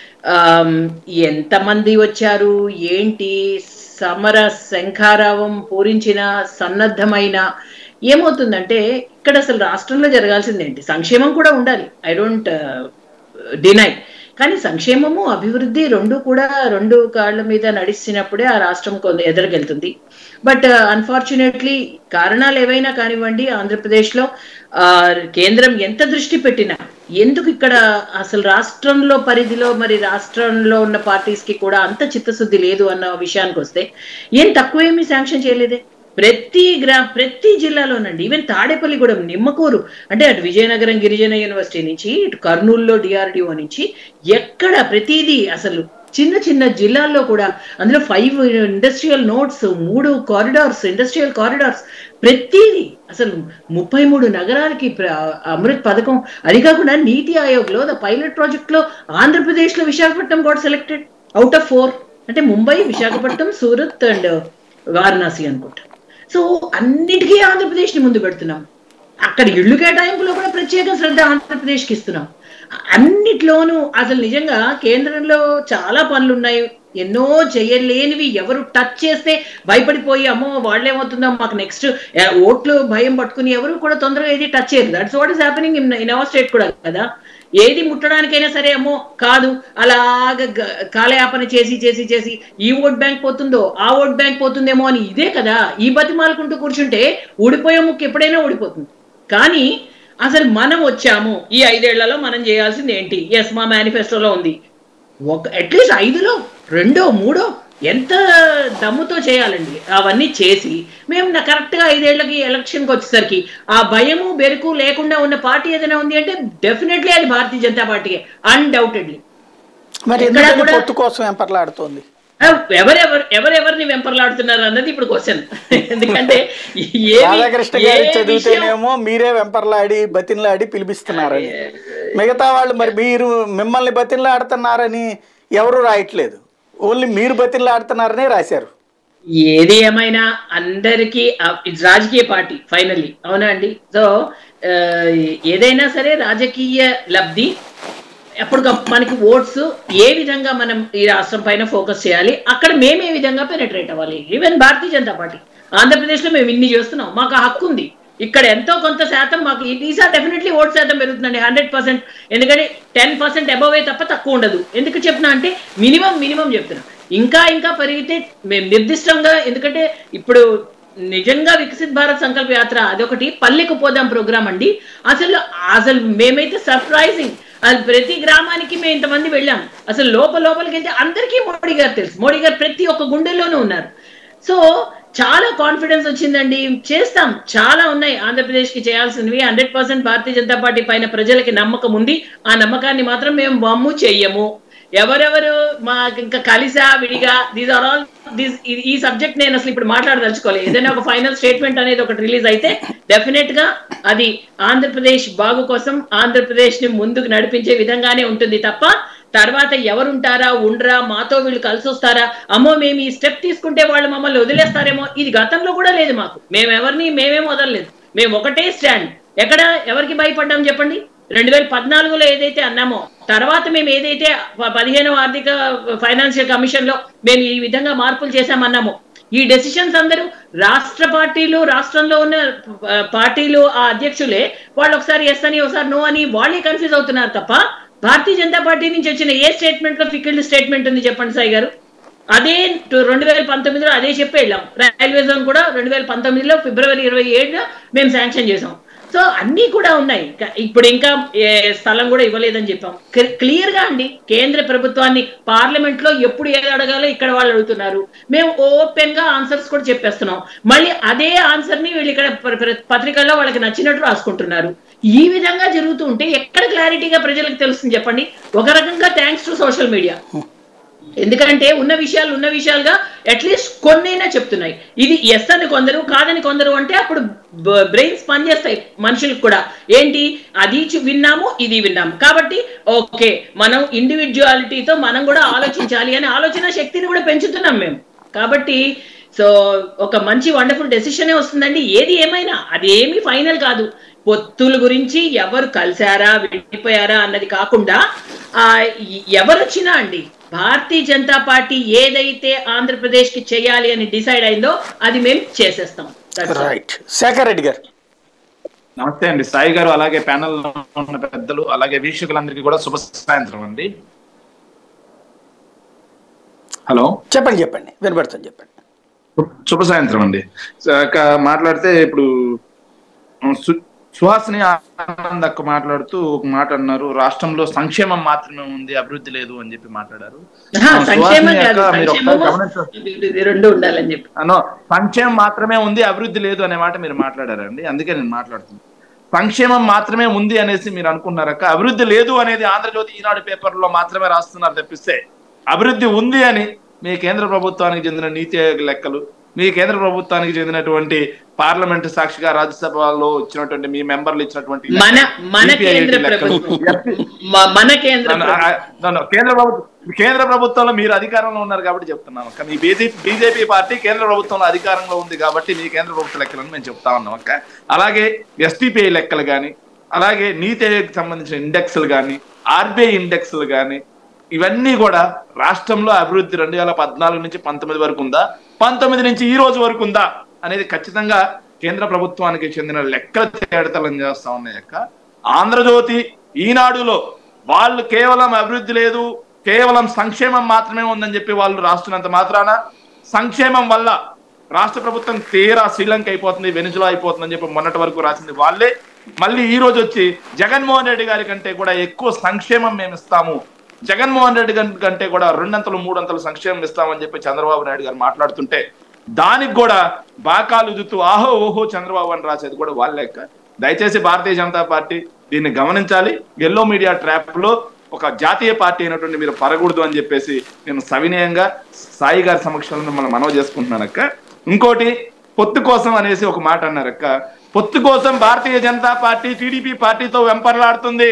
ఎంతమంది వచ్చారు ఏంటి, సమర శంఖారావం పూరించిన సన్నద్ధమైన ఏమవుతుందంటే ఇక్కడ అసలు రాష్ట్రంలో జరగాల్సింది ఏంటి, సంక్షేమం కూడా ఉండాలి, ఐ డోంట్ డినై. కానీ సంక్షేమము అభివృద్ధి రెండు కూడా రెండు కాళ్ళ మీద నడిచినప్పుడే ఆ రాష్ట్రం కొంత ఎదురుకెళ్తుంది. బట్ అన్ఫార్చునేట్లీ కారణాలు ఏవైనా కానివ్వండి, ఆంధ్రప్రదేశ్లో కేంద్రం ఎంత దృష్టి పెట్టినా ఎందుకు ఇక్కడ అసలు రాష్ట్రంలో పరిధిలో మరి రాష్ట్రంలో ఉన్న పార్టీస్కి కూడా అంత చిత్తశుద్ధి లేదు అన్న విషయానికి వస్తే ఏం తక్కువేమీ శాంక్షన్ చేయలేదే. ప్రతి గ్రా ప్రతి జిల్లాలోనండి, ఈవెన్ తాడేపల్లిగూడెం, నిమ్మకూరు, అంటే అటు విజయనగరం గిరిజన యూనివర్సిటీ నుంచి ఇటు కర్నూలులో డిఆర్డిఓ నుంచి ఎక్కడ ప్రతిదీ అసలు చిన్న చిన్న జిల్లాల్లో కూడా అందులో ఫైవ్ ఇండస్ట్రియల్ నోట్స్, మూడు కారిడార్స్, ఇండస్ట్రియల్ కారిడార్స్, ప్రతిదీ అసలు ముప్పై మూడు నగరాలకి అమృత్ పథకం. అది కాకుండా నీతి ఆయోగ్లో ద పైలట్ ప్రాజెక్ట్ లో ఆంధ్రప్రదేశ్లో Visakhapatnam got selected out of four. అంటే ముంబై, విశాఖపట్నం, సూరత్ అండ్ వారణాసి అనుకుంటా. సో అన్నిటికీ ఆంధ్రప్రదేశ్ని ముందు పెడుతున్నాం. అక్కడ ఇళ్ళు కేటాయింపులో కూడా ప్రత్యేక శ్రద్ధ ఆంధ్రప్రదేశ్కి ఇస్తున్నాం. అన్నిట్లోనూ అసలు నిజంగా కేంద్రంలో చాలా పనులు ఉన్నాయి, ఎన్నో చేయలేనివి. ఎవరు టచ్ చేస్తే భయపడిపోయి అమ్మో వాళ్ళేమవుతుందో మాకు నెక్స్ట్ ఓట్లు భయం పట్టుకుని ఎవరు కూడా తొందరగా ఏది టచ్ చేయరు. That's what is happening in in our state కూడా కదా. ఏది ముట్టడానికైనా సరే అమ్మో కాదు, అలాగ కాలయాపన చేసి చేసి చేసి ఈ ఓట్ బ్యాంక్ పోతుందో ఆ ఓట్ బ్యాంక్ పోతుందేమో అని ఇదే కదా ఈ బతిమాలుకుంటూ కూర్చుంటే ఊడిపోయే ముక్కు ఎప్పుడైనా ఊడిపోతుంది. కానీ అసలు మనం వచ్చాము ఈ ఐదేళ్లలో మనం చేయాల్సింది ఏంటి, ఎస్ మా మేనిఫెస్టోలో ఉంది, ఒక అట్లీస్ట్ ఐదులో రెండో మూడో ఎంత దమ్ముతో చేయాలండి. అవన్నీ చేసి మేము నా కరెక్ట్గా ఐదేళ్లకి ఎలక్షన్కి వచ్చేసరికి ఆ భయము బెరుకు లేకుండా ఉన్న పార్టీ ఏదైనా ఉంది అంటే డెఫినెట్లీ అది భారతీయ జనతా పార్టీయే, అన్డౌటెడ్లీ. మరి పొత్తు కోసం వెంపర్లాడుతోంది, ఎవరెవరు ఎవరెవరిని వెంపర్లాడుతున్నారు అన్నది ఇప్పుడు క్వశ్చన్. ఎందుకంటే రాధాకృష్ణ గారు చదివితేనేమో మీరే వెంపర్లాడి బతిన్లాడి పిలిపిస్తున్నారని, మిగతా వాళ్ళు మరి మీరు మిమ్మల్ని బతిన్లాడుతున్నారని ఎవరు రాయట్లేదు, ఓన్లీ మీరు బతిన్లాడుతున్నారనే రాశారు. ఏది ఏమైనా అందరికీ రాజకీయ పార్టీ ఫైనల్లీ, అవునా అండి. సో ఏదైనా సరే రాజకీయ లబ్ధి అప్పుడు మనకి ఓట్స్ ఏ విధంగా మనం ఈ రాష్ట్రం పైన ఫోకస్ చేయాలి, అక్కడ మేము ఏ విధంగా పెనట్రేట్ అవ్వాలి. ఈవెన్ భారతీయ జనతా పార్టీ ఆంధ్రప్రదేశ్లో మేము ఇన్ని చేస్తున్నాం, మాకు హక్కు ఉంది. ఇక్కడ ఎంతో కొంత శాతం మాకు ఈసారి డెఫినెట్లీ ఓట్ శాతం పెరుగుతుందండి, హండ్రెడ్ పర్సెంట్. ఎందుకంటే టెన్ పర్సెంట్ అబోవే తప్ప తక్కువ ఉండదు. ఎందుకు చెప్తున్నా అంటే మినిమం మినిమం చెప్తున్నా. ఇంకా ఇంకా పెరిగితే మేము నిర్దిష్టంగా, ఎందుకంటే ఇప్పుడు నిజంగా వికసిత్ భారత్ సంకల్ప యాత్ర అదొకటి, పల్లెకు పోదాం ప్రోగ్రామ్ అండి. అసలు అసలు మేమైతే సర్ప్రైజింగ్, అది ప్రతి గ్రామానికి మేము ఇంతమంది వెళ్ళాం. అసలు లోపల లోపలికి వెళ్తే అందరికీ మోడీ గారు తెలుసు, మోడీ గారు ప్రతి ఒక్క గుండెల్లోనూ ఉన్నారు. సో చాలా కాన్ఫిడెన్స్ వచ్చిందండి, చేస్తాం. చాలా ఉన్నాయి ఆంధ్రప్రదేశ్కి చేయాల్సినవి. Hundred percent Bharatiya Janata party పైన ప్రజలకి నమ్మకం ఉంది. ఆ నమ్మకాన్ని మాత్రం మేము బొమ్ము చెయ్యము. ఎవరెవరు మా ఇంకా కలిసా విడిగా దీస్ ఆర్ ఆల్ దిస్ ఈ సబ్జెక్ట్ నేను అసలు ఇప్పుడు మాట్లాడదలుచుకోలేదు. ఏదైనా ఒక ఫైనల్ స్టేట్మెంట్ అనేది ఒకటి రిలీజ్ అయితే డెఫినెట్ గా అది ఆంధ్రప్రదేశ్ బాగు కోసం ఆంధ్రప్రదేశ్ ని ముందుకు నడిపించే విధంగానే ఉంటుంది తప్ప తర్వాత ఎవరుంటారా ఉండరా మాతో వీళ్ళు కలిసి వస్తారా, అమ్మో మేము ఈ స్టెప్ తీసుకుంటే వాళ్ళు మమ్మల్ని వదిలేస్తారేమో, ఇది గతంలో కూడా లేదు మాకు. మేము ఎవరిని మేమేం వదలలేదు, మేము ఒకటే స్టాండ్. ఎక్కడ ఎవరికి భయపడ్డాం చెప్పండి? రెండు వేల పద్నాలుగులో ఏదైతే అన్నామో, తర్వాత మేము ఏదైతే పదిహేనవ ఆర్థిక ఫైనాన్షియల్ కమిషన్ లో మేము ఈ విధంగా మార్పులు చేశామన్నామో, ఈ డెసిషన్స్ అందరూ రాష్ట్ర పార్టీలు, రాష్ట్రంలో ఉన్న పార్టీలు ఆ అధ్యక్షులే వాళ్ళు ఒకసారి ఎస్ అని ఒకసారి నో అని వాళ్ళే కన్ఫ్యూజ్ అవుతున్నారు తప్ప భారతీయ జనతా పార్టీ నుంచి వచ్చిన ఏ స్టేట్మెంట్ లో ఫిక్స్డ్ స్టేట్మెంట్ ఉంది చెప్పండి సాయి గారు? అదే రెండు వేల పంతొమ్మిదిలో అదే చెప్పి వెళ్ళాం. రైల్వే జోన్ కూడా రెండు వేల పంతొమ్మిదిలో ఫిబ్రవరి ఇరవై ఏడున మేము శాంక్షన్ చేసాం. సో అన్నీ కూడా ఉన్నాయి. ఇప్పుడు ఇంకా స్థలం కూడా ఇవ్వలేదని చెప్పాం. క్లియర్ గా అండి, కేంద్ర ప్రభుత్వాన్ని పార్లమెంట్ లో ఎప్పుడు ఏది అడగాలో ఇక్కడ వాళ్ళు అడుగుతున్నారు, మేము ఓపెన్ గా ఆన్సర్స్ కూడా చెప్పేస్తున్నాం. మళ్ళీ అదే ఆన్సర్ ని వీళ్ళు ఇక్కడ పత్రికల్లో వాళ్ళకి నచ్చినట్టు రాసుకుంటున్నారు. ఈ విధంగా జరుగుతూ ఉంటే ఎక్కడ క్లారిటీగా ప్రజలకు తెలుస్తుంది చెప్పండి? ఒక రకంగా థ్యాంక్స్ టు సోషల్ మీడియా. ఎందుకంటే ఉన్న విషయాలు ఉన్న విషయాలుగా అట్లీస్ట్ కొన్నైనా చెప్తున్నాయి. ఇది ఎస్ అని కొందరు, కాదని కొందరు అంటే అప్పుడు బ్రెయిన్స్ పనిచేస్తాయి మనుషులకు కూడా. ఏంటి, అది విన్నాము ఇది విన్నాము కాబట్టి ఓకే మనం ఇండివిజువాలిటీతో మనం కూడా ఆలోచించాలి అనే ఆలోచన శక్తిని కూడా పెంచుతున్నాం మేము. కాబట్టి సో ఒక మంచి వండర్ఫుల్ డెసిషనే వస్తుందండి. ఏది ఏమైనా అది ఏమి ఫైనల్ కాదు. పొత్తుల గురించి ఎవరు కలిశారా విడిపోయారా అన్నది కాకుండా ఆ ఎవరు వచ్చినా అండి భారతీయ జనతా పార్టీ ఏదైతే ఆంధ్రప్రదేశ్ కి చేయాలి అని డిసైడ్ అయిందో అది మేము చేసేస్తాం. రైట్. శేఖర్ రెడ్డి గారు నమస్తే అండి. సాయి గారు అలాగే ప్యానల్ లో ఉన్న పెద్దలు అలాగే వీక్షకులందరికీ కూడా శుభ సాయంత్రం అండి. హలో చెప్పండి చెప్పండి వినబడుతుంది చెప్పండి. శుభ సాయంత్రం అండి. మాట్లాడితే ఇప్పుడు సుహాసిని ఆనంద్ అక్క మాట్లాడుతూ ఒక మాట అన్నారు, రాష్ట్రంలో సంక్షేమం మాత్రమే ఉంది అభివృద్ధి లేదు అని చెప్పి మాట్లాడారు. సంక్షేమం మాత్రమే ఉంది అభివృద్ధి లేదు అనే మాట మీరు మాట్లాడారండి, అందుకే నేను మాట్లాడుతున్నాను. సంక్షేమం మాత్రమే ఉంది అనేసి మీరు అనుకున్నారక్క. అభివృద్ధి లేదు అనేది ఆంధ్రజ్యోతి ఈనాడు పేపర్లో మాత్రమే రాస్తున్నారు తప్పిస్తే అభివృద్ధి ఉంది అని మీ కేంద్ర ప్రభుత్వానికి చెందిన నీతి ఆయోగ్ లెక్కలు, మీ కేంద్ర ప్రభుత్వానికి చెందినటువంటి పార్లమెంట్ సాక్షిగా రాజ్యసభలో వచ్చినటువంటి మీ మెంబర్లు ఇచ్చినటువంటి కేంద్ర ప్రభుత్వం కేంద్ర ప్రభుత్వంలో మీరు అధికారంలో ఉన్నారు కాబట్టి చెప్తున్నాం అక్క. మీ బీజేపీ బీజేపీ పార్టీ కేంద్ర ప్రభుత్వంలో అధికారంలో ఉంది కాబట్టి మీ కేంద్ర ప్రభుత్వ లెక్కలను మేము చెప్తా ఉన్నాం అక్క. అలాగే ఎస్టీపీఐ లెక్కలు కానీ, అలాగే నీతి ఆయోగ్కి సంబంధించిన ఇండెక్స్లు కానీ, ఆర్బీఐ ఇండెక్స్లు కానీ, ఇవన్నీ కూడా రాష్ట్రంలో అభివృద్ధి రెండు వేల పద్నాలుగు నుంచి పంతొమ్మిది వరకు ఉందా, పంతొమ్మిది నుంచి ఈ రోజు వరకు ఉందా అనేది ఖచ్చితంగా కేంద్ర ప్రభుత్వానికి చెందిన లెక్కలు తేడతలం చేస్తా ఉన్నాయి అక్క. ఆంధ్రజ్యోతి ఈనాడులో వాళ్ళు కేవలం అభివృద్ధి లేదు కేవలం సంక్షేమం మాత్రమే ఉందని చెప్పి వాళ్ళు రాస్తున్నంత మాత్రాన సంక్షేమం వల్ల రాష్ట్ర ప్రభుత్వం తీరా శ్రీలంక అయిపోతుంది, వెనుజులా అయిపోతుంది అని చెప్పి మొన్నటి వరకు రాసింది వాళ్ళే. మళ్ళీ ఈ రోజు వచ్చి జగన్మోహన్ రెడ్డి గారి కంటే కూడా ఎక్కువ సంక్షేమం మేము ఇస్తాము, జగన్మోహన్ రెడ్డి కంటే కూడా రెండంతలు మూడంతలు సంక్షేమం ఇస్తామని చెప్పి చంద్రబాబు నాయుడు గారు మాట్లాడుతుంటే దానికి కూడా బాకాలు ఉదుతూ ఆహో ఓహో చంద్రబాబు అని రాసేది కూడా వాళ్ళ లెక్క. దయచేసి భారతీయ జనతా పార్టీ దీన్ని గమనించాలి. ఎల్లో మీడియా ట్రాప్ లో ఒక జాతీయ పార్టీ అయినటువంటి మీరు పరగూడదు అని చెప్పేసి నేను సవినయంగా సాయి గారి సమక్షంలో మిమ్మల్ని మనవి చేసుకుంటున్నాను అక్క. ఇంకోటి పొత్తు కోసం అనేసి ఒక మాట అన్నారు అక్క. పొత్తు కోసం భారతీయ జనతా పార్టీ టీడీపీ పార్టీతో వెంపర్లాడుతుంది.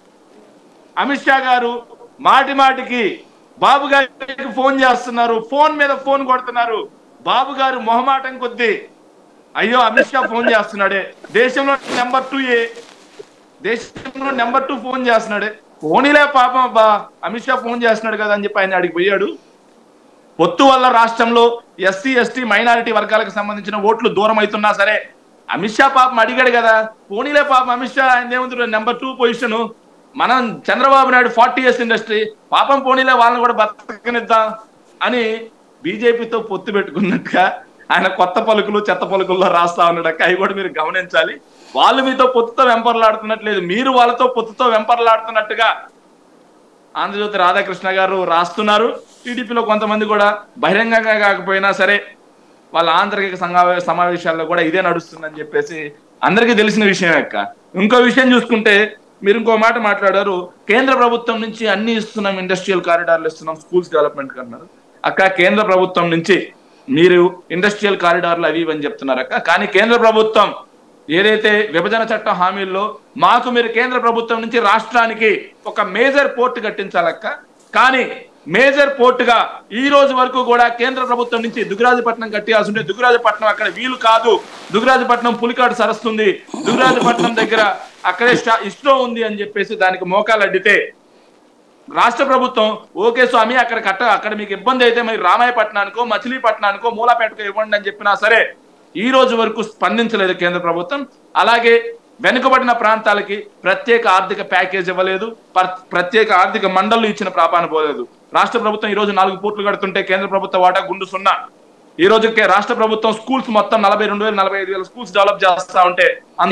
అమిత్ షా గారు మాటి మాటికి బాబు గారికి ఫోన్ చేస్తున్నారు, ఫోన్ మీద ఫోన్ కొడుతున్నారు. బాబు గారు మొహమాటం కొద్దీ అయ్యో అమిత్ షా ఫోన్ చేస్తున్నాడే, దేశంలో నెంబర్ టూ ఏ దేశంలో నెంబర్ టూ ఫోన్ చేస్తున్నాడే, ఫోనీలే పాపం అబ్బా అమిత్ షా ఫోన్ చేస్తున్నాడు కదా అని చెప్పి ఆయన అడిగి పోయాడు. పొత్తు వల్ల రాష్ట్రంలో ఎస్సీ ఎస్టీ మైనారిటీ వర్గాలకు సంబంధించిన ఓట్లు దూరం అవుతున్నా సరే అమిత్ షా పాపం అడిగాడు కదా, ఫోనీలే పాపం అమిత్ షా ఆయన ఏముంది నెంబర్ టూ పొజిషన్, మనం Chandrababu Naidu forty years industry పాపం పోనీలే వాళ్ళని కూడా బతకనిద్దాం అని బీజేపీతో పొత్తు పెట్టుకున్నట్టుగా ఆయన కొత్త పలుకులు చెత్త పలుకుల్లో రాస్తా ఉన్నాడు. అవి కూడా మీరు గమనించాలి. వాళ్ళు మీతో పొత్తుతో వెంపర్లాడుతున్నట్లేదు, మీరు వాళ్ళతో పొత్తుతో వెంపర్లాడుతున్నట్టుగా ఆంధ్రజ్యోతి రాధాకృష్ణ గారు రాస్తున్నారు. టీడీపీలో కొంతమంది కూడా బహిరంగంగా కాకపోయినా సరే వాళ్ళ ఆంతరిక సమావేశాల్లో కూడా ఇదే నడుస్తుందని చెప్పేసి అందరికీ తెలిసిన విషయం అక్క. ఇంకో విషయం చూసుకుంటే మీరు ఇంకో మాట మాట్లాడారు, కేంద్ర ప్రభుత్వం నుంచి అన్ని ఇస్తున్నాం, ఇండస్ట్రియల్ కారిడార్లు ఇస్తున్నాం, స్కూల్స్ డెవలప్మెంట్ అన్నారు అక్క. కేంద్ర ప్రభుత్వం నుంచి మీరు ఇండస్ట్రియల్ కారిడార్లు అవి ఇవని చెప్తున్నారు అక్క. కానీ కేంద్ర ప్రభుత్వం ఏదైతే విభజన చట్టం హామీల్లో మాకు మీరు కేంద్ర ప్రభుత్వం నుంచి రాష్ట్రానికి ఒక మేజర్ పోర్ట్ కట్టించాలక్క. కానీ మేజర్ పోర్టుగా ఈ రోజు వరకు కూడా కేంద్ర ప్రభుత్వం నుంచి దుగ్గరాజపట్నం కట్టియాల్సి ఉంటే దుగ్గరాజపట్నం అక్కడ వీలు కాదు, దుగ్గరాజపట్నం పులికాడు సరస్తుంది, దుగ్గరాజపట్నం దగ్గర అక్కడే ఇస్రో ఉంది అని చెప్పేసి దానికి మోకాలు అడ్డితే రాష్ట్ర ప్రభుత్వం ఓకే స్వామి అక్కడ కట్ట అక్కడ మీకు ఇబ్బంది అయితే మరి రామాయపట్నానికో మచిలీపట్నానికో మూలాపేటకో ఇవ్వండి అని చెప్పినా సరే ఈ రోజు వరకు స్పందించలేదు కేంద్ర ప్రభుత్వం. అలాగే వెనుకబడిన ప్రాంతాలకి ప్రత్యేక ఆర్థిక ప్యాకేజ్ ఇవ్వలేదు, ప్రత్యేక ఆర్థిక మండళ్ళు ఇచ్చిన ప్రాపాన పోలేదు. రాష్ట్ర ప్రభుత్వం ఈ రోజు నాలుగు పోర్టులు కడుతుంటే కేంద్ర ప్రభుత్వ వాటా గుండు సున్నా. ఈ రోజు రాష్ట్ర ప్రభుత్వం స్కూల్స్ మొత్తం నలభై రెండు వేల నలభై ఐదు వేల స్కూల్స్ డెవలప్ చేస్తా ఉంటే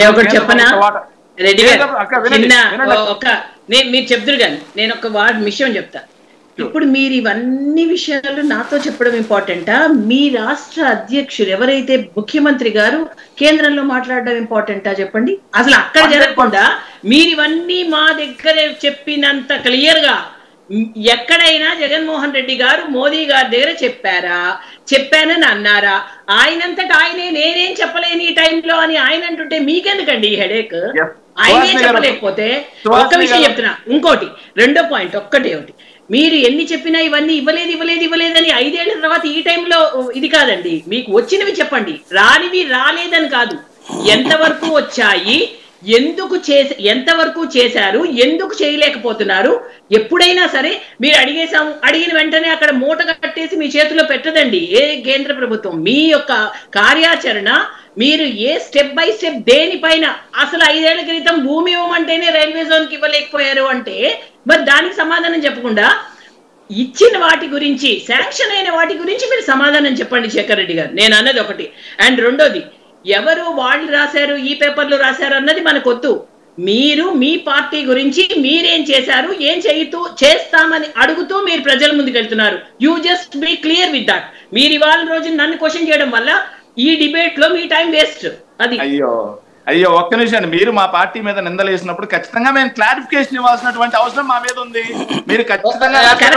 మీరు చెప్తారు కానీ నేను ఒక వార్డ్ విషయం చెప్తా. ఇప్పుడు మీరు ఇవన్నీ విషయాలు నాతో చెప్పడం ఇంపార్టెంటా, మీ రాష్ట్ర అధ్యక్షుడు ఎవరైతే ముఖ్యమంత్రి గారు కేంద్రంలో మాట్లాడడం ఇంపార్టెంటా చెప్పండి. అసలు అక్కడ జరగకుండా మీరు ఇవన్నీ మా దగ్గర చెప్పినంత క్లియర్ గా ఎక్కడైనా జగన్మోహన్ రెడ్డి గారు మోదీ గారి దగ్గర చెప్పారా, చెప్పానని అన్నారా? ఆయనంతటా ఆయనే నేనేం చెప్పలేని ఈ టైంలో అని ఆయన అంటుంటే మీకెందుకండి ఈ హెడేక్? ఆయనే చెప్పలేకపోతే ఒక్క విషయం చెప్తున్నా. ఇంకోటి రెండో పాయింట్ ఒక్కటే ఒకటి, మీరు ఎన్ని చెప్పినా ఇవన్నీ ఇవ్వలేదు ఇవ్వలేదు ఇవ్వలేదని ఐదేళ్ల తర్వాత ఈ టైంలో ఇది కాదండి. మీకు వచ్చినవి చెప్పండి, రానివి రాలేదని కాదు. ఎంతవరకు వచ్చాయి, ఎందుకు చేసే ఎంతవరకు చేశారు, ఎందుకు చేయలేకపోతున్నారు. ఎప్పుడైనా సరే మీరు అడిగేసాము, అడిగిన వెంటనే అక్కడ మూట కట్టేసి మీ చేతిలో పెట్టదండి ఏ కేంద్ర ప్రభుత్వం. మీ యొక్క కార్యాచరణ, మీరు ఏ స్టెప్ బై స్టెప్ దేనిపైన, అసలు ఐదేళ్ల క్రితం భూమి ఇవ్వమంటేనే రైల్వే జోన్కి ఇవ్వలేకపోయారు అంటే మరి దానికి సమాధానం చెప్పకుండా ఇచ్చిన వాటి గురించి, శాంక్షన్ అయిన వాటి గురించి మీరు సమాధానం చెప్పండి శేఖర్ రెడ్డి గారు. నేను అన్నది ఒకటి. అండ్ రెండోది, ఎవరు వాళ్ళు రాశారు ఈ పేపర్లు రాశారు అన్నది మనకొద్దు. మీరు మీ పార్టీ గురించి మీరేం చేశారు, ఏం చేయుతూ చేస్తామని అడుగుతూ మీరు ప్రజల ముందుకు వెళ్తున్నారు. You just be clear with that. మీరు ఇవాళ రోజు నన్ను క్వశ్చన్ చేయడం వల్ల ఈ డిబేట్ లో మీ టైం వేస్ట్. అది అయ్యో అయ్యో ఒక్క నిమిషం. మీరు మా పార్టీ మీద నిందలేసినప్పుడు ఖచ్చితంగా మేము క్లారిఫికేషన్ ఇవ్వాల్సినటువంటి అవసరం మా మీద ఉంది. మీరు ఖచ్చితంగా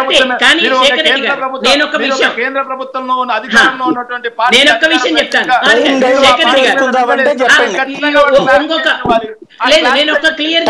కేంద్ర ప్రభుత్వంలో ఉన్న అధికారంలో ఉన్నటువంటి పార్టీ నేను ఒక్క విషయం చెప్తాను. లేదు, నేను ఒక క్లియర్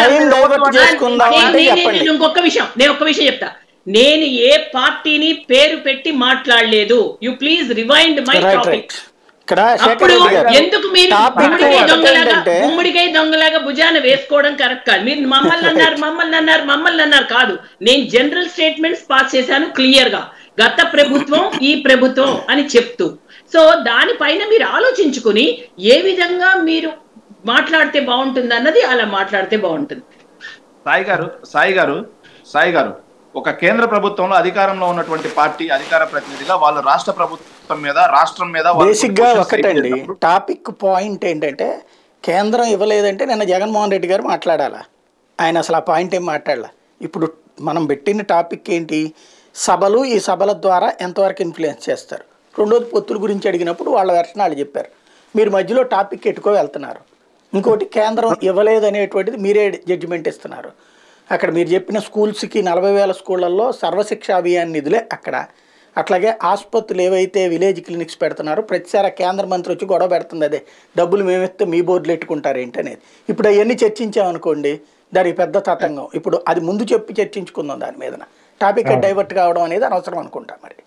ఇంకొక విషయం నేను ఒక్క విషయం చెప్తా. నేను ఏ పార్టీని పేరు పెట్టి మాట్లాడలేదు. You please rewind my topic. అప్పుడు ఎందుకు మీరు గుమ్మడికాయ దొంగలాగా గుమ్మడికాయ దొంగలాగా భుజాన వేసుకోవడం కరెక్ట్ కాదు. మీరు మమ్మల్ని అన్నారు మమ్మల్ని అన్నారు మమ్మల్ని అన్నారు కాదు. నేను జనరల్ స్టేట్మెంట్స్ పాస్ చేశాను క్లియర్ గా, గత ప్రభుత్వం ఈ ప్రభుత్వం అని చెప్తూ. సో దానిపైన మీరు ఆలోచించుకుని ఏ విధంగా మీరు మాట్లాడితే బాగుంటుంది అన్నది అలా మాట్లాడితే బాగుంటుంది. సాయి గారు సాయి గారు సాయి గారు ఒక కేంద్ర ప్రభుత్వంలో అధికారంలో ఉన్నటువంటి పార్టీ అధికార ప్రతినిధిగా వాళ్ళు రాష్ట్ర ప్రభుత్వం మీద రాష్ట్రం మీద బేసిక్ గా ఒకటండి టాపిక్ పాయింట్ ఏంటంటే, కేంద్రం ఇవ్వలేదంటే నిన్న జగన్మోహన్ రెడ్డి గారు మాట్లాడాలా, ఆయన అసలు ఆ పాయింట్ ఏం మాట్లాడాల. ఇప్పుడు మనం పెట్టిన టాపిక్ ఏంటి, సభలు, ఈ సభల ద్వారా ఎంతవరకు ఇన్ఫ్లుయెన్స్ చేస్తారు. రెండోది పొత్తుల గురించి అడిగినప్పుడు వాళ్ళ వెర్షన్ వాళ్ళు చెప్పారు, మీరు మధ్యలో టాపిక్ ఎట్టుకో వెళ్తున్నారు. ఇంకోటి కేంద్రం ఇవ్వలేదు అనేటువంటిది మీరే జడ్జిమెంట్ ఇస్తున్నారు. అక్కడ మీరు చెప్పిన స్కూల్స్కి నలభై వేల స్కూళ్ళల్లో సర్వశిక్ష అభియాన్ నిధులే అక్కడ. అట్లాగే ఆసుపత్రులు ఏవైతే విలేజ్ క్లినిక్స్ పెడుతున్నారో ప్రతిసారి కేంద్ర మంత్రి వచ్చి గొడవ పెడుతుంది, అదే డబ్బులు మేమిస్తే మీ బోర్డులు ఎట్టుకుంటారు ఏంటి అనేది. ఇప్పుడు అవన్నీ చర్చించామనుకోండి దానికి పెద్ద తతంగం. ఇప్పుడు అది ముందు చెప్పి చర్చించుకుందాం దాని మీద. టాపిక్ డైవర్ట్ కావడం అనేది అనవసరం అనుకుంటా. మరి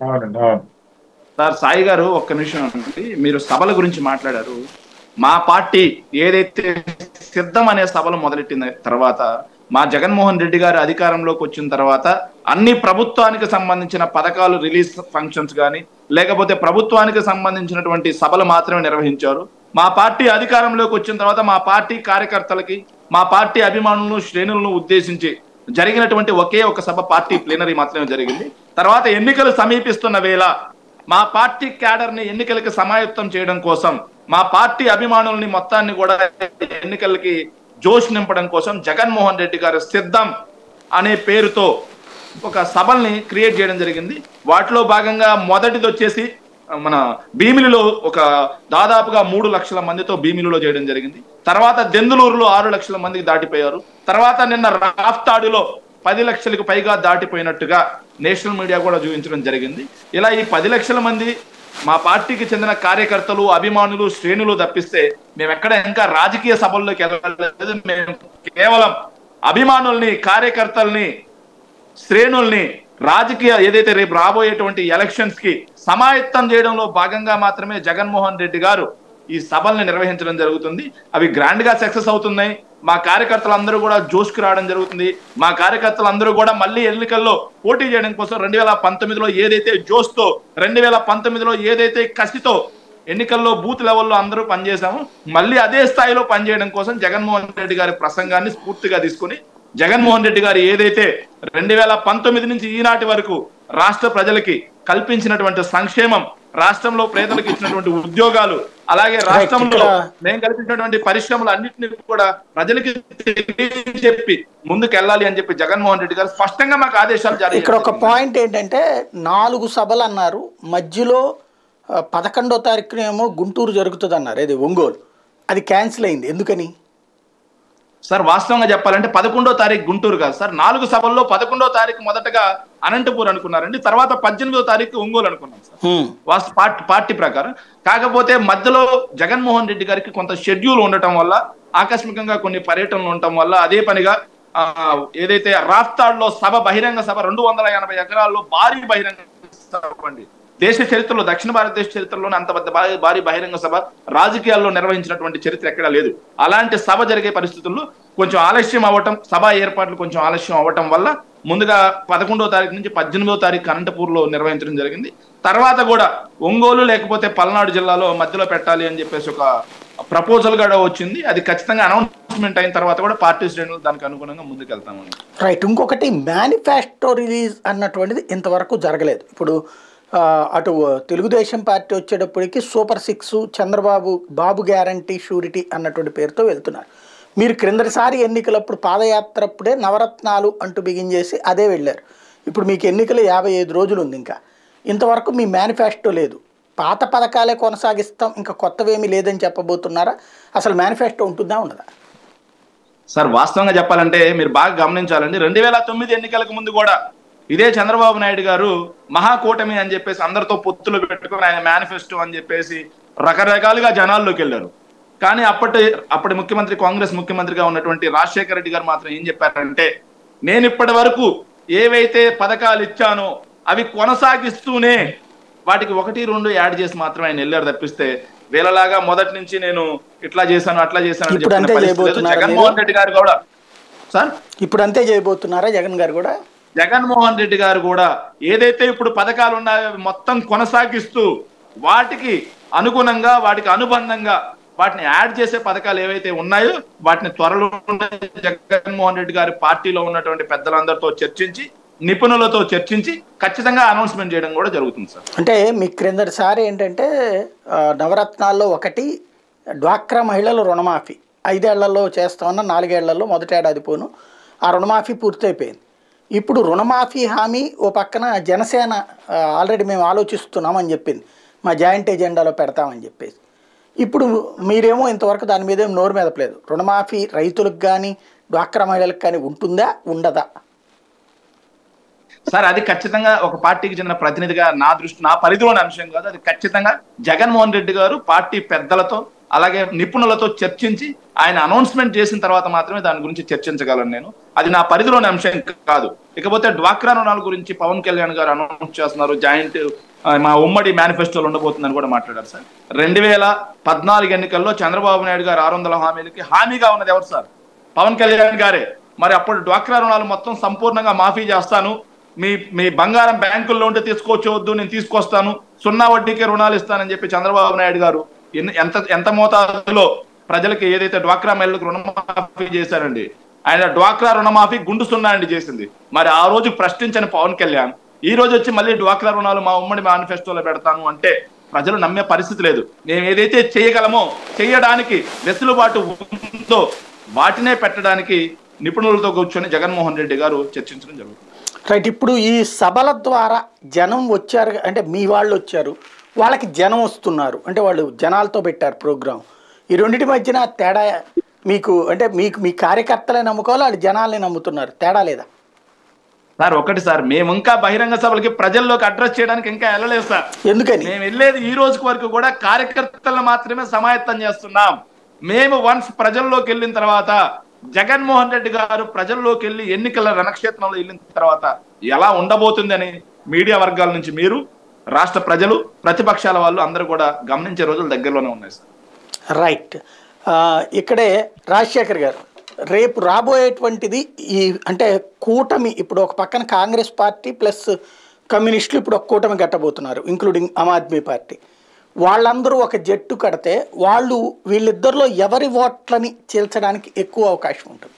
సార్ సాయి గారు ఒక్క నిమిషం అండి, మీరు సభల గురించి మాట్లాడారు. మా పార్టీ ఏదైతే సిద్ధం అనే సభలు మొదలెట్టిన తర్వాత, మా జగన్మోహన్ రెడ్డి గారు అధికారంలోకి వచ్చిన తర్వాత అన్ని ప్రభుత్వానికి సంబంధించిన పథకాలు రిలీజ్ ఫంక్షన్స్ కానీ లేకపోతే ప్రభుత్వానికి సంబంధించినటువంటి సభలు మాత్రమే నిర్వహించారు. మా పార్టీ అధికారంలోకి వచ్చిన తర్వాత మా పార్టీ కార్యకర్తలకి, మా పార్టీ అభిమానులను, శ్రేణులను ఉద్దేశించి జరిగినటువంటి ఒకే ఒక సభ పార్టీ ప్లీనరీ మాత్రమే జరిగింది. తర్వాత ఎన్నికలు సమీపిస్తున్న వేళ మా పార్టీ క్యాడర్ ని ఎన్నికలకి సమాయత్తం చేయడం కోసం, మా పార్టీ అభిమానుల్ని మొత్తాన్ని కూడా ఎన్నికలకి జోష్ నింపడం కోసం జగన్మోహన్ రెడ్డి గారు సిద్ధం అనే పేరుతో ఒక సభల్ని క్రియేట్ చేయడం జరిగింది. వాటిలో భాగంగా మొదటిది వచ్చేసి మన భీమిలిలో ఒక దాదాపుగా మూడు లక్షల మందితో భీమిలిలో చేయడం జరిగింది. తర్వాత దెందులూరులో ఆరు లక్షల మందికి దాటిపోయారు. తర్వాత నిన్న రాఫ్తాడులో పది లక్షలకు పైగా దాటిపోయినట్టుగా నేషనల్ మీడియా కూడా చూపించడం జరిగింది. ఇలా ఈ పది లక్షల మంది మా పార్టీకి చెందిన కార్యకర్తలు, అభిమానులు, శ్రేణులు తప్పిస్తే మేము ఎక్కడ ఇంకా రాజకీయ సభల్లోకి వెళ్ళలేదు. మేము కేవలం అభిమానుల్ని, కార్యకర్తల్ని, శ్రేణుల్ని రాజకీయ ఏదైతే రేపు రాబోయేటువంటి ఎలక్షన్స్ కి సమాయత్తం చేయడంలో భాగంగా మాత్రమే జగన్మోహన్ రెడ్డి గారు ఈ సభల్ని నిర్వహించడం జరుగుతుంది. అవి గ్రాండ్ గా సక్సెస్ అవుతున్నాయి. మా కార్యకర్తలందరూ కూడా జోష్కి రావడం జరుగుతుంది. మా కార్యకర్తలందరూ కూడా మళ్ళీ ఎన్నికల్లో పోటీ చేయడం కోసం రెండు వేల పంతొమ్మిదిలో ఏదైతే జోష్తో, రెండు వేల పంతొమ్మిదిలో ఏదైతే కసితో ఎన్నికల్లో బూత్ లెవెల్లో అందరూ పనిచేశాము, మళ్ళీ అదే స్థాయిలో పనిచేయడం కోసం జగన్మోహన్ రెడ్డి గారి ప్రసంగాన్ని స్ఫూర్తిగా తీసుకుని, జగన్మోహన్ రెడ్డి గారు ఏదైతే రెండు వేల పంతొమ్మిది నుంచి ఈనాటి వరకు రాష్ట్ర ప్రజలకి కల్పించినటువంటి సంక్షేమం, రాష్ట్రంలో పేదలకు ఇచ్చినటువంటి ఉద్యోగాలు, అలాగే రాష్ట్రంలో మేము కల్పించినటువంటి పరిశ్రమలు అన్నింటినీ కూడా ప్రజలకి చెప్పి ముందుకు వెళ్ళాలి అని చెప్పి జగన్మోహన్ రెడ్డి గారు స్పష్టంగా మాకు ఆదేశాలు జారీ. ఇక్కడ ఒక పాయింట్ ఏంటంటే, నాలుగు సభలు అన్నారు, మధ్యలో పదకొండో తారీఖునేమో గుంటూరు జరుగుతుంది అన్నారు, ఇది ఒంగోలు, అది క్యాన్సిల్ అయింది. ఎందుకని సార్? వాస్తవంగా చెప్పాలంటే పదకొండో తారీఖు గుంటూరు కాదు సార్. నాలుగు సభల్లో పదకొండో తారీఖు మొదటగా అనంతపూర్ అనుకున్నారండి, తర్వాత పద్దెనిమిదో తారీఖు ఒంగోలు అనుకున్నాం సార్ వాస్తవ పార్టీ పార్టీ ప్రకారం. కాకపోతే మధ్యలో జగన్మోహన్ రెడ్డి గారికి కొంత షెడ్యూల్ ఉండటం వల్ల, ఆకస్మికంగా కొన్ని పర్యటనలు ఉండటం వల్ల, అదే పనిగా ఆ ఏదైతే రాఫ్తాడ్లో సభ బహిరంగ సభ రెండు వందల ఎనభై ఎకరాల్లో భారీ బహిరంగ సభ అండి. దేశ చరిత్రలో, దక్షిణ భారతదేశ చరిత్రలోనే అంత పెద్ద భారీ బహిరంగ సభ రాజకీయాల్లో నిర్వహించినటువంటి చరిత్ర ఎక్కడా లేదు. అలాంటి సభ జరిగే పరిస్థితుల్లో కొంచెం ఆలస్యం అవ్వటం, సభ ఏర్పాట్లు కొంచెం ఆలస్యం అవ్వటం వల్ల ముందుగా పదకొండో తారీఖు నుంచి పద్దెనిమిదో తారీఖు అనంతపూర్లో నిర్వహించడం జరిగింది. తర్వాత కూడా ఒంగోలు లేకపోతే పల్నాడు జిల్లాలో మధ్యలో పెట్టాలి అని చెప్పేసి ఒక ప్రపోజల్ కూడా వచ్చింది. అది ఖచ్చితంగా అనౌన్స్మెంట్ అయిన తర్వాత కూడా పార్టీ శ్రేణులు దానికి అనుగుణంగా ముందుకు వెళ్తామండి. రైట్. ఇంకొకటి మేనిఫెస్టో రిలీజ్ అన్నటువంటిది ఇంతవరకు జరగలేదు. ఇప్పుడు అటు తెలుగుదేశం పార్టీ వచ్చేటప్పటికి super six, Chandrababu Babu guarantee surety అన్నటువంటి పేరుతో వెళ్తున్నారు. మీరు క్రిందటిసారి ఎన్నికలప్పుడు పాదయాత్ర అప్పుడే నవరత్నాలు అంటూ బిగించేసి అదే వెళ్ళారు. ఇప్పుడు మీకు ఎన్నికలు యాభై ఐదు రోజులు ఉంది. ఇంకా ఇంతవరకు మీ మేనిఫెస్టో లేదు. పాత పథకాలే కొనసాగిస్తాం, ఇంకా కొత్తవేమీ లేదని చెప్పబోతున్నారా? అసలు మేనిఫెస్టో ఉంటుందా ఉండదా? సార్ వాస్తవంగా చెప్పాలంటే మీరు బాగా గమనించాలండి, రెండు వేల తొమ్మిది ఎన్నికలకు ముందు కూడా ఇదే చంద్రబాబు నాయుడు గారు మహాకూటమి అని చెప్పేసి అందరితో పొత్తులు పెట్టుకుని ఆయన మేనిఫెస్టో అని చెప్పేసి రకరకాలుగా జనాల్లోకి వెళ్ళారు. కానీ అప్పటి అప్పటి ముఖ్యమంత్రి, కాంగ్రెస్ ముఖ్యమంత్రిగా ఉన్నటువంటి రాజశేఖర రెడ్డి గారు మాత్రం ఏం చెప్పారంటే, నేను ఇప్పటి వరకు ఏవైతే పథకాలు ఇచ్చానో అవి కొనసాగిస్తూనే వాటికి ఒకటి రెండు యాడ్ చేసి మాత్రం ఆయన వెళ్ళారు తప్పిస్తే వీళ్ళలాగా మొదటి నుంచి నేను ఇట్లా చేశాను అట్లా చేశాను అని చెప్పిన జగన్మోహన్ రెడ్డి గారు కూడా సార్ ఇప్పుడు అంతే చేయబోతున్నారా? జగన్ గారు కూడా జగన్మోహన్ రెడ్డి గారు కూడా ఏదైతే ఇప్పుడు పథకాలు ఉన్నాయో మొత్తం కొనసాగిస్తూ వాటికి అనుగుణంగా వాటికి అనుబంధంగా వాటిని యాడ్ చేసే పథకాలు ఏవైతే ఉన్నాయో వాటిని త్వరలో జగన్మోహన్ రెడ్డి గారి పార్టీలో ఉన్నటువంటి పెద్దలందరితో చర్చించి, నిపుణులతో చర్చించి ఖచ్చితంగా అనౌన్స్మెంట్ చేయడం కూడా జరుగుతుంది సార్. అంటే మీ క్రిందటిసారి ఏంటంటే నవరత్నాల్లో ఒకటి డ్వాక్రా మహిళలు రుణమాఫీ ఐదేళ్లలో చేస్తామన్న, నాలుగేళ్లలో మొదటేడాది పోను ఆ రుణమాఫీ పూర్తయిపోయింది. ఇప్పుడు రుణమాఫీ హామీ ఓ పక్కన జనసేన ఆల్రెడీ మేము ఆలోచిస్తున్నామని చెప్పింది, మా జాయింట్ ఎజెండాలో పెడతామని చెప్పేసి. ఇప్పుడు మీరేమో ఇంతవరకు దాని మీద ఏం నోరు మెదపలేదు. రుణమాఫీ రైతులకు కానీ డ్వాక్రా మహిళలకు కానీ ఉంటుందా ఉండదా? సార్ అది ఖచ్చితంగా ఒక పార్టీకి చెందిన ప్రతినిధిగా నా దృష్టి నా పరిధిలోని అంశం కాదు. అది ఖచ్చితంగా జగన్మోహన్ రెడ్డి గారు పార్టీ పెద్దలతో అలాగే నిపుణులతో చర్చించి ఆయన అనౌన్స్మెంట్ చేసిన తర్వాత మాత్రమే దాని గురించి చర్చించగలను నేను. అది నా పరిధిలోని అంశం కాదు. ఇకపోతే డ్వాక్రా రుణాల గురించి పవన్ కళ్యాణ్ గారు అనౌన్స్ చేస్తున్నారు, జాయింట్ మా ఉమ్మడి మేనిఫెస్టోలో ఉండబోతుందని కూడా మాట్లాడారు సార్. రెండు వేల పద్నాలుగు ఎన్నికల్లో చంద్రబాబు నాయుడు గారు ఆరు వందల హామీలకి హామీగా ఉన్నది ఎవరు సార్? పవన్ కళ్యాణ్ గారే. మరి అప్పుడు డ్వాక్రా రుణాలు మొత్తం సంపూర్ణంగా మాఫీ చేస్తాను, మీ మీ బంగారం బ్యాంకుల్లో ఉంటే తీసుకోవచ్చవద్దు, నేను తీసుకొస్తాను, సున్నా వడ్డీకే రుణాలు ఇస్తానని చెప్పి చంద్రబాబు నాయుడు గారు ఎంత ఎంత మోతాదులో ప్రజలకి ఏదైతే డ్వాక్రా మహిళలకు రుణమాఫీ చేశారండి. ఆయన డ్వాక్రా రుణమాఫీ గుండు సున్నా అండి చేసింది. మరి ఆ రోజు ప్రశ్నించని పవన్ కళ్యాణ్ ఈ రోజు వచ్చి మళ్ళీ డ్వాక్రా రుణాలు మా ఉమ్మడి మేనిఫెస్టోలో పెడతాను అంటే ప్రజలు నమ్మే పరిస్థితి లేదు. మేము ఏదైతే చేయగలమో చేయడానికి వెసులుబాటు ఉందో వాటినే పెట్టడానికి నిపుణులతో కూర్చొని జగన్మోహన్ రెడ్డి గారు చర్చించడం జరుగుతుంది. రైట్. ఇప్పుడు ఈ సభల ద్వారా జనం వచ్చారు, అంటే మీ వాళ్ళు వచ్చారు, వాళ్ళకి జనం వస్తున్నారు, అంటే వాళ్ళు జనాలతో పెట్టారు ప్రోగ్రాం. ఈ రెండింటి మధ్యన తేడా మీకు అంటే మీకు మీ కార్యకర్తలే నమ్ముకోవాలి, వాళ్ళు జనాల్ని నమ్ముతున్నారు, తేడా లేదా? సార్ ఒకటి సార్, మేము ఇంకా బహిరంగ సభలకి ప్రజల్లోకి అడ్రస్ చేయడానికి ఇంకా వెళ్ళలేదు సార్. ఎందుకని? మేము వెళ్ళేది ఈ రోజు వరకు కూడా కార్యకర్తలను మాత్రమే సమాయత్తం చేస్తున్నాం. మేము వన్స్ ప్రజల్లోకి వెళ్ళిన తర్వాత జగన్మోహన్ రెడ్డి గారు ప్రజల్లోకి వెళ్ళి ఎన్నికల రణక్షేత్రంలో వెళ్ళిన తర్వాత ఎలా ఉండబోతుందని మీడియా వర్గాల నుంచి మీరు, రాష్ట్ర ప్రజలు, ప్రతిపక్షాల వాళ్ళు అందరూ కూడా గమనించే రోజులు దగ్గరలోనే ఉన్నాయి సార్. రైట్. ఇక్కడే రాజశేఖర్ గారు రేపు రాబోయేటువంటిది ఈ అంటే కూటమి, ఇప్పుడు ఒక పక్కన కాంగ్రెస్ పార్టీ ప్లస్ కమ్యూనిస్టులు ఇప్పుడు ఒక కూటమి కట్టబోతున్నారు, ఇంక్లూడింగ్ ఆమ్ ఆద్మీ పార్టీ. వాళ్ళందరూ ఒక జట్టు కడితే వాళ్ళు వీళ్ళిద్దరిలో ఎవరి ఓట్లని చీల్చడానికి ఎక్కువ అవకాశం ఉంటుంది.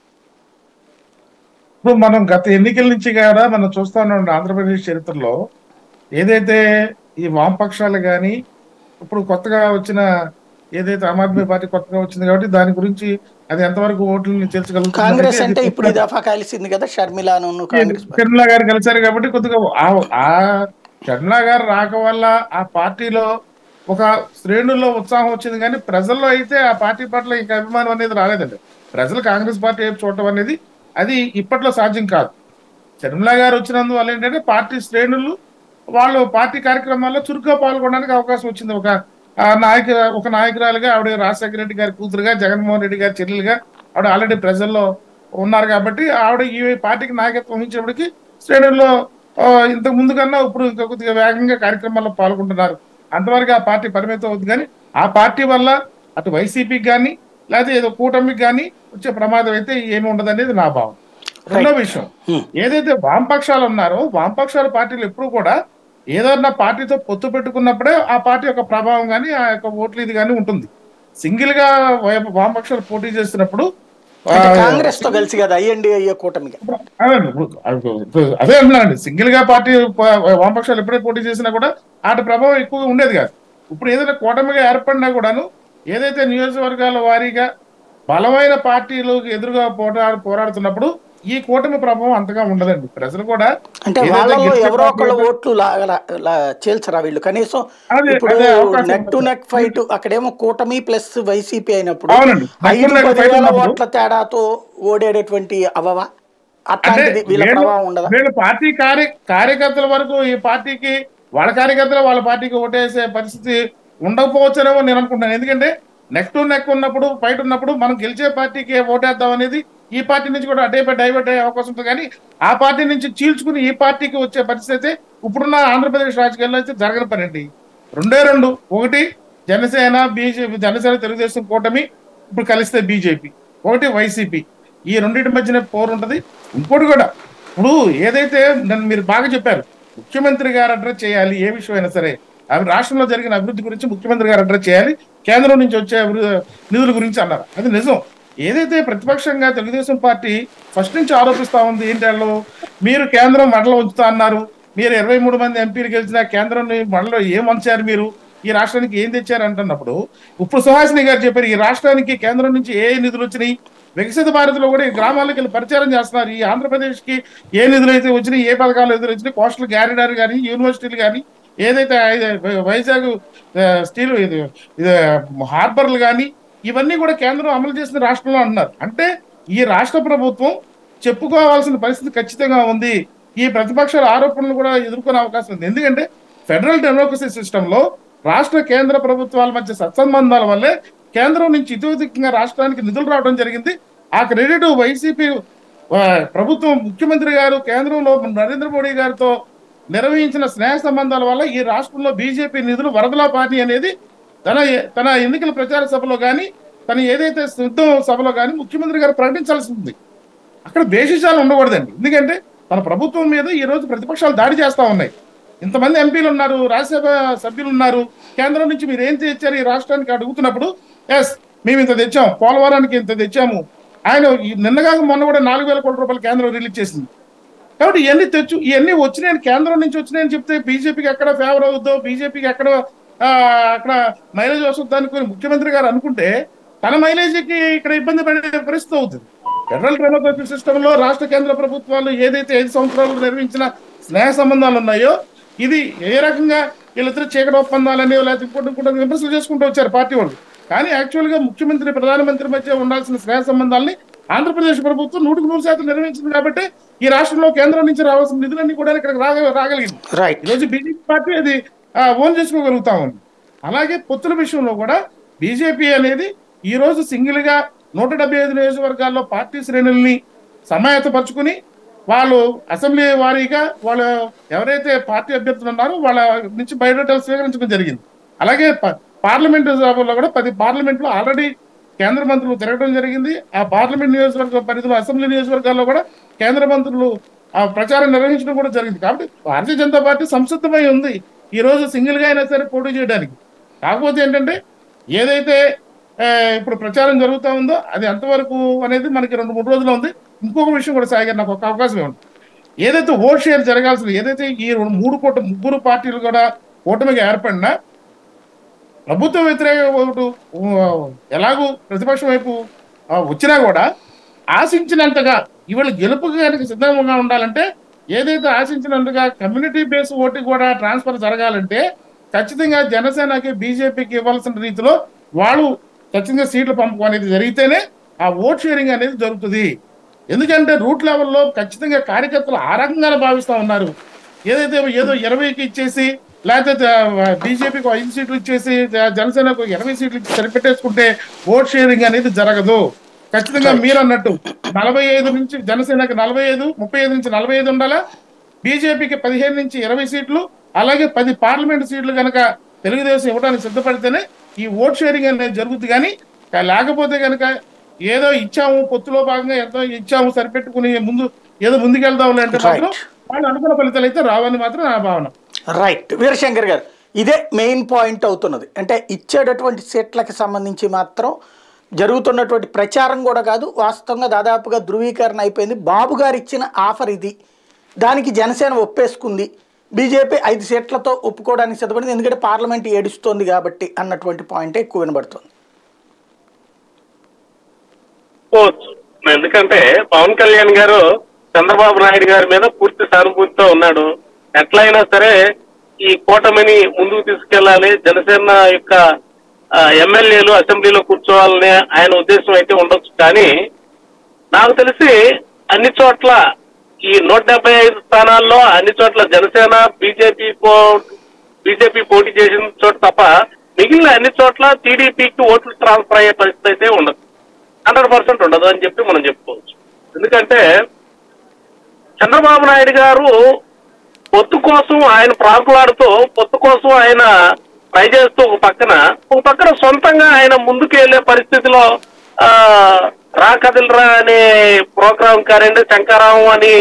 ఇప్పుడు మనం గత ఎన్నికల నుంచి కూడా మనం చూస్తా ఉన్నాం ఆంధ్రప్రదేశ్ చరిత్రలో ఏదైతే ఈ వామపక్షాలు కానీ ఇప్పుడు కొత్తగా వచ్చిన ఏదైతే ఆమ్ ఆద్మీ పార్టీ కొత్తగా వచ్చింది కాబట్టి దాని గురించి అది ఎంతవరకు ఓట్లని చేర్చగలుగుతుంది. కాంగ్రెస్ అంటే ఇప్పుడు ఈ దఫా కలిసింది కదా షర్మిలాను, కాంగ్రెస్ షర్మిలా గారు కలిశారు కాబట్టి కొద్దిగా ఆ షర్మిలా గారు రాక వల్ల ఆ పార్టీలో ఒక శ్రేణుల్లో ఉత్సాహం వచ్చింది, కానీ ప్రజల్లో అయితే ఆ పార్టీ పట్ల ఇంకా అభిమానం అనేది రాలేదండి. ప్రజలు కాంగ్రెస్ పార్టీ వైపు చూడటం అనేది అది ఇప్పట్లో సాధ్యం కాదు. షర్మిలా గారు వచ్చినందువల్ల ఏంటంటే పార్టీ శ్రేణులు వాళ్ళు పార్టీ కార్యక్రమాల్లో చురుగ్గా పాల్గొనడానికి అవకాశం వచ్చింది. ఒక నాయక ఒక నాయకురాలుగా ఆవిడ రాజశేఖర రెడ్డి గారి కూతురుగా, జగన్మోహన్ రెడ్డి గారి చెల్లెలుగా ఆవిడ ఆల్రెడీ ప్రజల్లో ఉన్నారు కాబట్టి ఆవిడ ఈ పార్టీకి నాయకత్వం వహించేప్పటికి శ్రేణుల్లో ఇంతకు ముందు కన్నా ఇప్పుడు ఇంకా కొద్దిగా వేగంగా కార్యక్రమాల్లో పాల్గొంటున్నారు. అంతవరకు ఆ పార్టీ పరిమితం అవుతుంది. కానీ ఆ పార్టీ వల్ల అటు వైసీపీకి కానీ లేకపోతే ఏదో కూటమికి కానీ వచ్చే ప్రమాదం అయితే ఏమి ఉండదు అనేది నా భావం. రెండో విషయం, ఏదైతే వామపక్షాలు ఉన్నారో వామపక్షాల పార్టీలు ఎప్పుడు కూడా ఏదన్నా పార్టీతో పొత్తు పెట్టుకున్నప్పుడే ఆ పార్టీ యొక్క ప్రభావం కానీ ఆ యొక్క ఓట్లు ఇది కానీ ఉంటుంది. సింగిల్ గా వామపక్షాలు పోటీ చేస్తున్నప్పుడు కాంగ్రెస్ తో కలిసి కదా అయ్యండి అయ్యే కూటమిగా అదే అంటున్నానండి. సింగిల్ గా పార్టీ వామపక్షాలు ఎప్పుడే పోటీ చేసినా కూడా వాటి ప్రభావం ఎక్కువగా ఉండేది కాదు. ఇప్పుడు ఏదైనా కూటమిగా ఏర్పడినా కూడాను ఏదైతే నియోజకవర్గాల వారీగా బలమైన పార్టీలు ఎదురుగా పోరాడు పోరాడుతున్నప్పుడు ఈ కూటమి ప్రభావం అంతగా ఉండదండి. ప్రజలు కూడా అంటే వాళ్ళలో ఎవరో ఒకళ్ళ ఓట్లు చేల్చరా వీళ్ళు కనీసం. ఇప్పుడు నెక్ టు నెక్ ఫైట్ అక్కడేమో కూటమి ప్లస్ వైసీపీ అయినప్పుడు ఐదు పదివేల ఓట్ల తేడాతో ఓడేటటువంటి అవవా అట్లాంటిది వీళ్ళ ప్రభావం ఉండదా? వీళ్ళు పార్టీ కార్య కార్యకర్తల వరకు ఈ పార్టీకి వాళ్ళ కార్యకర్తలు వాళ్ళ పార్టీకి ఓటేసే పరిస్థితి ఉండకపోవచ్చునేమో నేను అనుకుంటాను. ఎందుకంటే నెక్ టు నెక్ ఉన్నప్పుడు ఫైట్ ఉన్నప్పుడు మనం గెలిచే పార్టీకి ఓటేద్దాం అనేది ఈ పార్టీ నుంచి కూడా అటే డైవర్ట్ అయ్యే అవకాశం ఉంటుంది. కానీ ఆ పార్టీ నుంచి చీల్చుకుని ఈ పార్టీకి వచ్చే పరిస్థితి అయితే ఇప్పుడున్న ఆంధ్రప్రదేశ్ రాజకీయాల్లో అయితే జరగని పని అండి. రెండే రెండు, ఒకటి జనసేన బీజేపీ, జనసేన తెలుగుదేశం కూటమి ఇప్పుడు కలిస్తే బీజేపీ, ఒకటి వైసీపీ, ఈ రెండింటి మధ్యన పోరు ఉంటుంది. ఇంకోటి కూడా ఇప్పుడు ఏదైతే నన్ను మీరు బాగా చెప్పారు, ముఖ్యమంత్రి గారు అడ్రస్ చేయాలి ఏ విషయం అయినా సరే, అవి రాష్ట్రంలో జరిగిన అభివృద్ధి గురించి ముఖ్యమంత్రి గారు అడ్రస్ చేయాలి, కేంద్రం నుంచి వచ్చే నిధుల గురించి అన్నారు. అది నిజం. ఏదైతే ప్రతిపక్షంగా తెలుగుదేశం పార్టీ ఫస్ట్ నుంచి ఆరోపిస్తా ఉంది ఏంటో, మీరు కేంద్రం మడలో ఉంచుతా అన్నారు, మీరు ఇరవై మూడు మంది ఎంపీలు గెలిచిన కేంద్రం మడలో ఏం వంచారు, మీరు ఈ రాష్ట్రానికి ఏం తెచ్చారు అంటున్నప్పుడు ఇప్పుడు సుహాసిని గారు చెప్పారు ఈ రాష్ట్రానికి కేంద్రం నుంచి ఏ నిధులు వచ్చినాయి, వికసిత భారత్లో కూడా ఈ గ్రామాలకు వెళ్ళి ప్రచారం చేస్తున్నారు, ఈ ఆంధ్రప్రదేశ్కి ఏ నిధులు అయితే వచ్చినాయి, ఏ పథకాలు ఎదురు వచ్చినాయి, కోస్టల్ గ్యారిడార్ కానీ యూనివర్సిటీలు కానీ ఏదైతే వైజాగ్ స్టీల్ ఇది హార్బర్లు కానీ ఇవన్నీ కూడా కేంద్రం అమలు చేసిన రాష్ట్రంలో అంటున్నారు. అంటే ఈ రాష్ట్ర ప్రభుత్వం చెప్పుకోవాల్సిన పరిస్థితి ఖచ్చితంగా ఉంది. ఈ ప్రతిపక్షాల ఆరోపణలు కూడా ఎదుర్కొనే అవకాశం ఉంది. ఎందుకంటే ఫెడరల్ డెమోక్రసీ సిస్టంలో రాష్ట్ర కేంద్ర ప్రభుత్వాల మధ్య సత్సంబంధాల వల్లే కేంద్రం నుంచి ఇతోధికంగా రాష్ట్రానికి నిధులు రావడం జరిగింది. ఆ క్రెడిట్ వైసీపీ ప్రభుత్వం ముఖ్యమంత్రి గారు కేంద్రంలో నరేంద్ర మోడీ గారితో నిర్వహించిన స్నేహ సంబంధాల వల్ల ఈ రాష్ట్రంలో బీజేపీ నిధులు వరదలా పార్టీ అనేది తన తన ఎన్నికల ప్రచార సభలో కానీ తన ఏదైతే సిద్ధం సభలో కానీ ముఖ్యమంత్రి గారు ప్రకటించాల్సి ఉంది. అక్కడ బేషిషాలు ఉండకూడదండి. ఎందుకంటే తన ప్రభుత్వం మీద ఈ రోజు ప్రతిపక్షాలు దాడి చేస్తా ఉన్నాయి. ఇంతమంది ఎంపీలు ఉన్నారు, రాజ్యసభ సభ్యులు ఉన్నారు, కేంద్రం నుంచి మీరు ఏం తెచ్చారు ఈ రాష్ట్రానికి అడుగుతున్నప్పుడు ఎస్ మేము ఇంత తెచ్చాము, పోలవరానికి ఇంత తెచ్చాము, ఆయన నిన్నగా మొన్న కూడా నాలుగు వేల కోట్ల రూపాయలు కేంద్రం రిలీజ్ చేసింది. కాబట్టి ఇవన్నీ తెచ్చు ఇవన్నీ వచ్చినాయని కేంద్రం నుంచి వచ్చినాయని చెప్తే బీజేపీకి ఎక్కడ ఫేవర్ అవుద్దో, బీజేపీకి ఎక్కడ అక్కడ మైలేజ్ వస్తుందో అనుకుని ముఖ్యమంత్రి గారు అనుకుంటే తన మైలేజీకి ఇక్కడ ఇబ్బంది పడే పరిస్థితి అవుతుంది. ఫెడరల్ డెమోక్రసీ సిస్టంలో రాష్ట్ర కేంద్ర ప్రభుత్వాలు ఏదైతే ఐదు సంవత్సరాలు నిర్వహించిన స్నేహ సంబంధాలు ఉన్నాయో ఇది ఏ రకంగా వీళ్ళిద్దరు చీకటి ఒప్పందాలని లేకపోతే ఇంకోటి ఇంకోటి విమర్శలు చేసుకుంటూ వచ్చారు పార్టీ వాళ్ళు. కానీ యాక్చువల్గా ముఖ్యమంత్రి ప్రధానమంత్రి మధ్య ఉండాల్సిన స్నేహ సంబంధాలని ఆంధ్రప్రదేశ్ ప్రభుత్వం నూటికి నూరు శాతం నిర్వహించింది. కాబట్టి ఈ రాష్ట్రంలో కేంద్రం నుంచి రావాల్సిన నిధులన్నీ కూడా ఇక్కడ రాగ రాగలిగింది. ఈరోజు బీజేపీ పార్టీ అది ఓన్ చేసుకోగలుగుతా ఉంది. అలాగే పొత్తుల విషయంలో కూడా బీజేపీ అనేది ఈ రోజు సింగిల్ గా నూట డెబ్బై ఐదు నియోజకవర్గాల్లో పార్టీ శ్రేణుల్ని సమాయత్తపరుచుకుని వాళ్ళు అసెంబ్లీ వారీగా వాళ్ళు ఎవరైతే పార్టీ అభ్యర్థులు ఉన్నారో వాళ్ళ నుంచి బయోడేటాలు స్వీకరించడం జరిగింది. అలాగే పార్లమెంటు సభలో కూడా పది పార్లమెంట్లో ఆల్రెడీ కేంద్ర మంత్రులు తిరగడం జరిగింది. ఆ పార్లమెంట్ నియోజకవర్గ పరిధిలో అసెంబ్లీ నియోజకవర్గాల్లో కూడా కేంద్ర మంత్రులు ఆ ప్రచారం నిర్వహించడం కూడా జరిగింది. కాబట్టి భారతీయ జనతా పార్టీ సంసిద్ధమై ఉంది ఈ రోజు సింగిల్ గా అయినా సరే పోటీ చేయడానికి. కాకపోతే ఏంటంటే ఏదైతే ఇప్పుడు ప్రచారం జరుగుతూ ఉందో అది ఎంతవరకు అనేది మనకి రెండు మూడు రోజులు ఉంది. ఇంకొక విషయం కూడా సాయి గారు నాకు ఒక అవకాశం ఇవ్వండి. ఏదైతే ఓట్ షేర్ జరగాల్సింది ఏదైతే ఈ మూడు కోట ముగ్గురు పార్టీలు కూడా కూటమిగా ఏర్పడినా ప్రభుత్వ వ్యతిరేక ఓటు ఎలాగూ ప్రతిపక్షం వైపు వచ్చినా కూడా ఆశించినంతగా ఇవాళ గెలుపుకి కనుక సిద్ధంగా ఉండాలంటే ఏదైతే ఆశించినంతగా కమ్యూనిటీ బేస్ ఓటు కూడా ట్రాన్స్ఫర్ జరగాలంటే ఖచ్చితంగా జనసేనకి బీజేపీకి ఇవ్వాల్సిన రీతిలో వాళ్ళు ఖచ్చితంగా సీట్ల పంపకం అనేది జరిగితేనే ఆ ఓట్ షేరింగ్ అనేది జరుగుతుంది. ఎందుకంటే రూట్ లెవెల్లో ఖచ్చితంగా కార్యకర్తలు ఆ రకంగానే భావిస్తూ ఉన్నారు. ఏదైతే ఏదో ఇరవైకి ఇచ్చేసి లేకపోతే బీజేపీకి ఐదు సీట్లు ఇచ్చేసి జనసేనకు ఇరవై సీట్లు ఇచ్చి సరిపెట్టేసుకుంటే ఓట్ షేరింగ్ అనేది జరగదు. ఖచ్చితంగా మీరు అన్నట్టు నలభై ఐదు నుంచి జనసేనకి నలభై ఐదు ముప్పై ఐదు నుంచి నలభై ఐదు ఉండాలా, బీజేపీకి పదిహేను నుంచి ఇరవై సీట్లు, అలాగే పది పార్లమెంట్ సీట్లు కనుక తెలుగుదేశం ఇవ్వడానికి సిద్ధపడితేనే ఈ ఓట్ షేరింగ్ అనేది జరుగుతుంది. కానీ లేకపోతే కనుక ఏదో ఇచ్చాము పొత్తులో భాగంగా ఎంతో ఇచ్చాము సరిపెట్టుకుని ముందు ఏదో ముందుకెళ్దాం అంటే మాత్రం వాళ్ళు అనుకున్న ఫలితాలు అయితే రావని మాత్రం నా భావన. రైట్. వీరశంకర్ గారు, ఇదే మెయిన్ పాయింట్ అవుతున్నది. అంటే ఇచ్చేటటువంటి సీట్లకు సంబంధించి మాత్రం జరుగుతున్నటువంటి ప్రచారం కూడా కాదు, వాస్తవంగా దాదాపుగా ధృవీకరణ అయిపోయింది. బాబు గారు ఇచ్చిన ఆఫర్ ఇది, దానికి జనసేన ఒప్పేసుకుంది, బీజేపీ ఐదు సీట్లతో ఒప్పుకోవడానికి సిద్ధపడింది, ఎందుకంటే పార్లమెంట్ ఏడుస్తోంది కాబట్టి అన్నటువంటి పాయింటే ఎక్కువ వినబడుతుంది. ఎందుకంటే పవన్ కళ్యాణ్ గారు చంద్రబాబు నాయుడు గారి మీద పూర్తి సానుభూతితో ఉన్నాడు. ఎట్లయినా సరే ఈ కూటమిని ముందుకు తీసుకెళ్లాలి, జనసేన యొక్క ఎమ్మెల్యేలు అసెంబ్లీలో కూర్చోవాలనే ఆయన ఉద్దేశం అయితే ఉండొచ్చు. కానీ నాకు తెలిసి అన్ని చోట్ల ఈ నూట డెబ్బై ఐదు స్థానాల్లో అన్ని చోట్ల జనసేన బీజేపీ బీజేపీ పోటీ చేసిన చోట తప్ప మిగిలిన అన్ని చోట్ల టీడీపీకి ఓట్లు ట్రాన్స్ఫర్ అయ్యే పరిస్థితి అయితే ఉండదు, హండ్రెడ్ పర్సెంట్ ఉండదు అని చెప్పి మనం చెప్పుకోవచ్చు. ఎందుకంటే చంద్రబాబు నాయుడు గారు పొత్తు కోసం ఆయన ప్రాకులాడుతూ పొత్తు కోసం ఆయన ట్రై చేస్తూ ఒక పక్కన ఒక పక్కన సొంతంగా ఆయన ముందుకు వెళ్లే పరిస్థితిలో ఆ రా కదిలరా అనే ప్రోగ్రామ్ కానివ్వండి, శంకరావం అని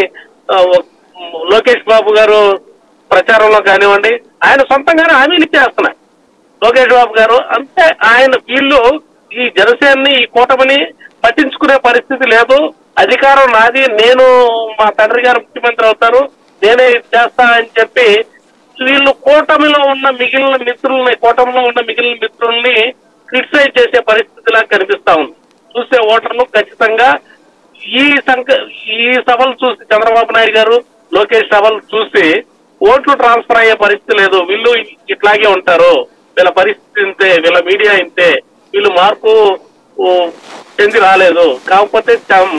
లోకేష్ బాబు గారు ప్రచారంలో కానివ్వండి, ఆయన సొంతంగానే హామీలు ఇచ్చేస్తున్నారు లోకేష్ బాబు గారు. అంతే ఆయన వీళ్ళు ఈ జనసేనని ఈ కూటమిని పట్టించుకునే పరిస్థితి లేదు. అధికారం నాది, నేను మా తండ్రి గారు ముఖ్యమంత్రి అవుతారు, నేనే చేస్తా అని చెప్పి వీళ్ళు కూటమిలో ఉన్న మిగిలిన మిత్రుల్ని కూటమిలో ఉన్న మిగిలిన మిత్రుల్ని క్రిటిసైజ్ చేసే పరిస్థితిలా కనిపిస్తా ఉంది. చూసే ఓటర్లు ఖచ్చితంగా ఈ సంక ఈ సభలు చూసి చంద్రబాబు నాయుడు గారు లోకేష్ సభలు చూసి ఓట్లు ట్రాన్స్ఫర్ అయ్యే పరిస్థితి లేదు, వీళ్ళు ఇట్లాగే ఉంటారు, వీళ్ళ పరిస్థితి ఇంతే, వీళ్ళ మీడియా ఇంతే, వీళ్ళు మార్పు చెంది రాలేదు. కాకపోతే